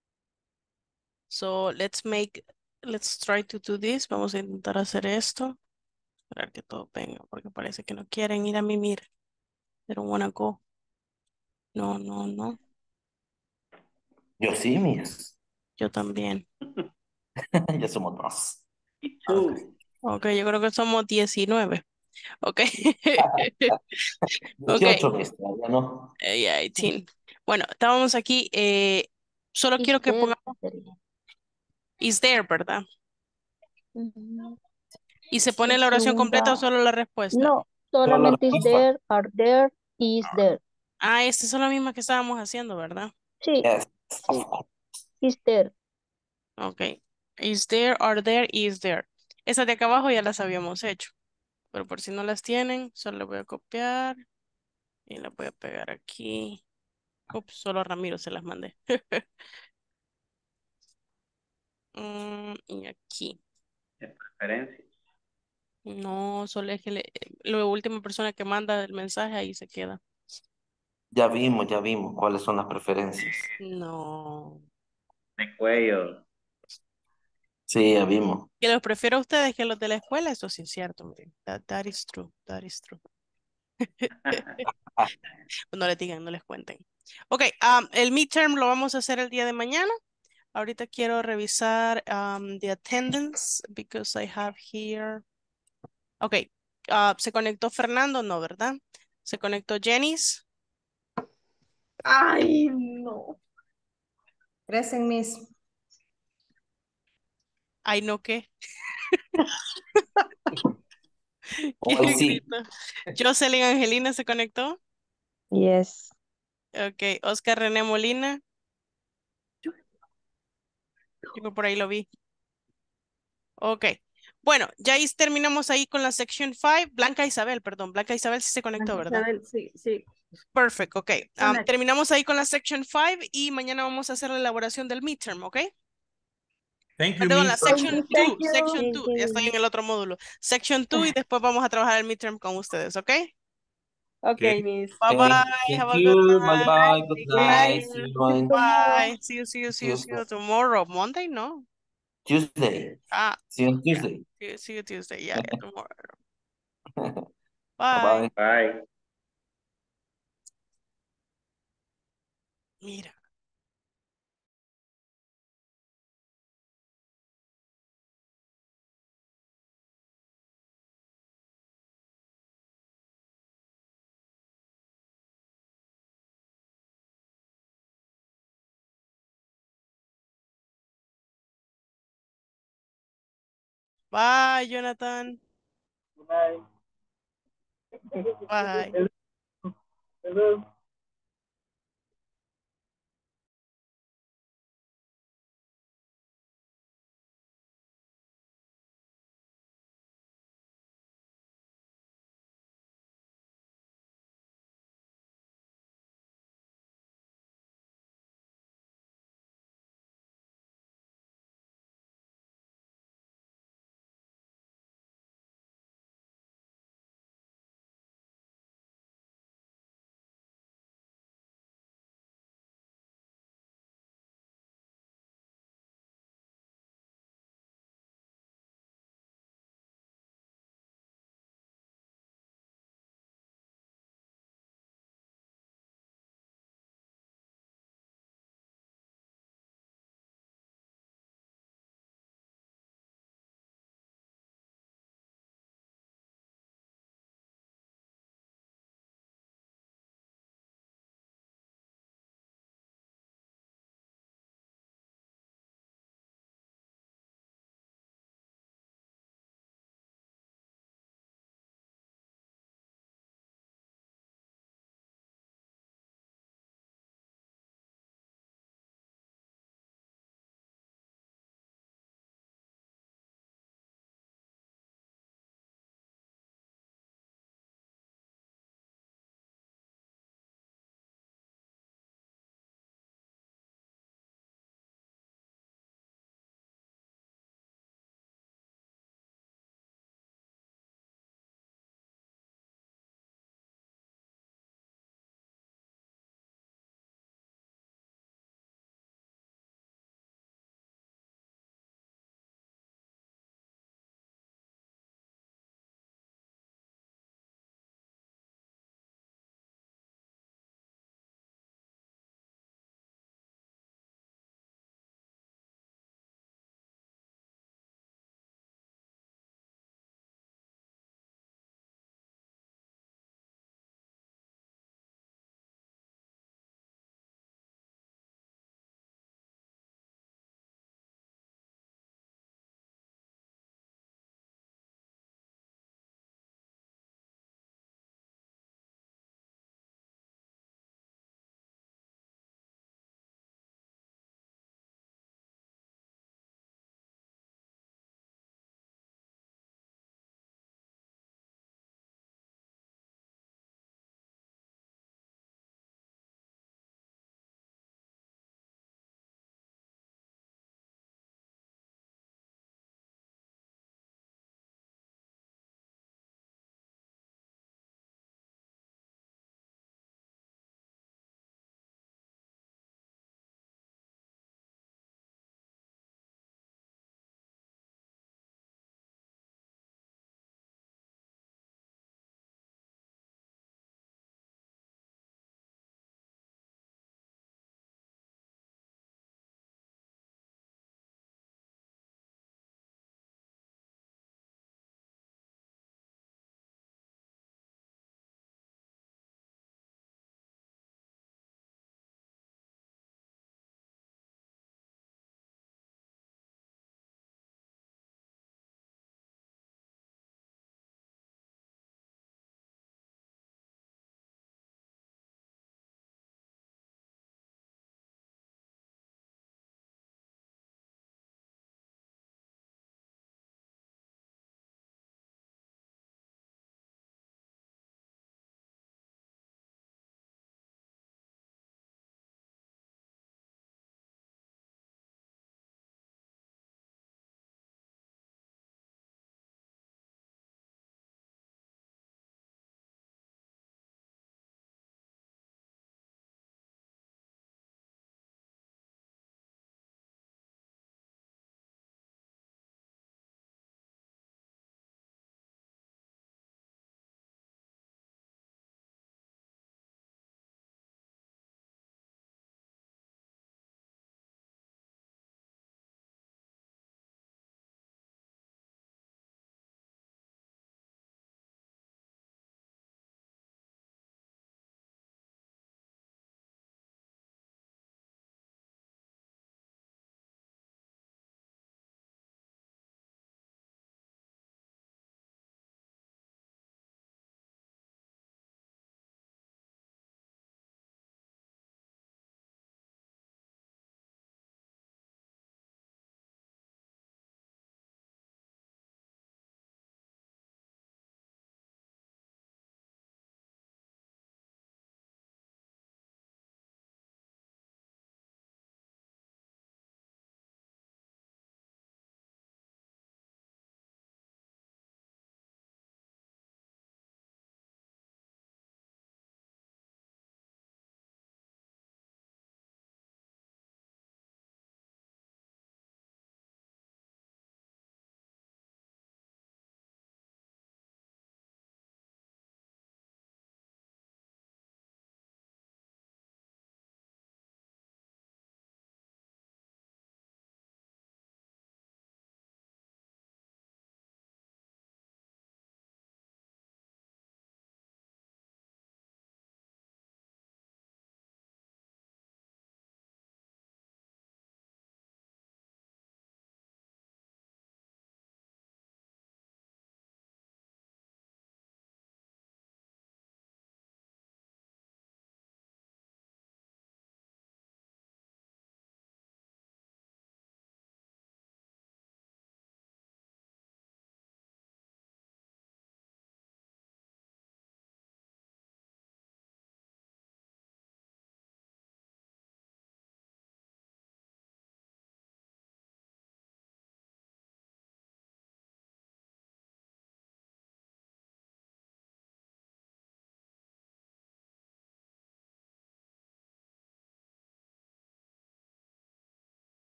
So let's make, let's try to do this. Vamos a intentar hacer esto. Esperar que todo venga, porque parece que no quieren ir a mimir. They don't wanna go. No, no, no. Yo sí, mis. Yo también. Ya somos dos. Ok, yo creo que somos diecinueve. Ok. Ok. dieciocho, mis, todavía no. Eh, yeah, dieciocho. Bueno, estábamos aquí. eh, solo quiero que there pongamos sería. is there, ¿verdad? Ujú. ¿Y se pone La la oración completa o segunda, solo la respuesta? no, Solo la solamente is respuesta. there, are there, is there. Ah, estas son las mismas que estábamos haciendo, ¿verdad? Sí, Yes. sí, is there. Ok. Is there, are there, is there. Esas de acá abajo ya las habíamos hecho. Pero por si no las tienen, solo les voy a copiar y las voy a pegar aquí. Ups, solo a Ramiro se las mandé. Mm, y aquí. De preferencia. No, solo es que le- la última persona que manda el mensaje ahí se queda. Ya vimos, ya vimos cuáles son las preferencias. No. De cuello. Sí, ya vimos. Que los prefiero a ustedes que los de la escuela, eso sí es cierto, miren. That, that is true, that is true. No les digan, no les cuenten. Ok, um, el midterm lo vamos a hacer el día de mañana. Ahorita quiero revisar um, the attendance because I have here. Ok, ah, ¿se conectó Fernando? No, ¿verdad? ¿Se conectó Jennys? Ay, no. Crecen mis. Ay, no, ¿qué? Hoy ¿Quién sí. grita? Jocelyn Angelina se conectó. Yes. Ok, Oscar René Molina. Yo por ahí lo vi. Ok. Bueno, ya ahí terminamos ahí con la section cinco. Blanca Isabel, perdón. Blanca Isabel sí se conectó, ¿verdad? Isabel, sí, sí. Perfecto, ok. Um, Connect. terminamos ahí con la section cinco y mañana vamos a hacer la elaboración del midterm, ¿ok? Thank you, Perdón, la Miss. section Thank dos, you. section Thank dos. Ya estoy you. en el otro módulo. Section dos y después vamos a trabajar el midterm con ustedes, ¿ok? Okay, Okay. Miss. Bye bye. Thank, thank Have a good you. Bye night. bye. Good Take Good night. night. care. See you See you on tomorrow. Bye. See you, see you, see you, see Tuesday. you tomorrow. Monday, no. Tuesday. Ah, See you on yeah. Tuesday. See you, see you Tuesday. Yeah, yeah, tomorrow. Bye Bye. bye. Bye. Mira. Bye, Jonathan. Good night. Bye. Hello.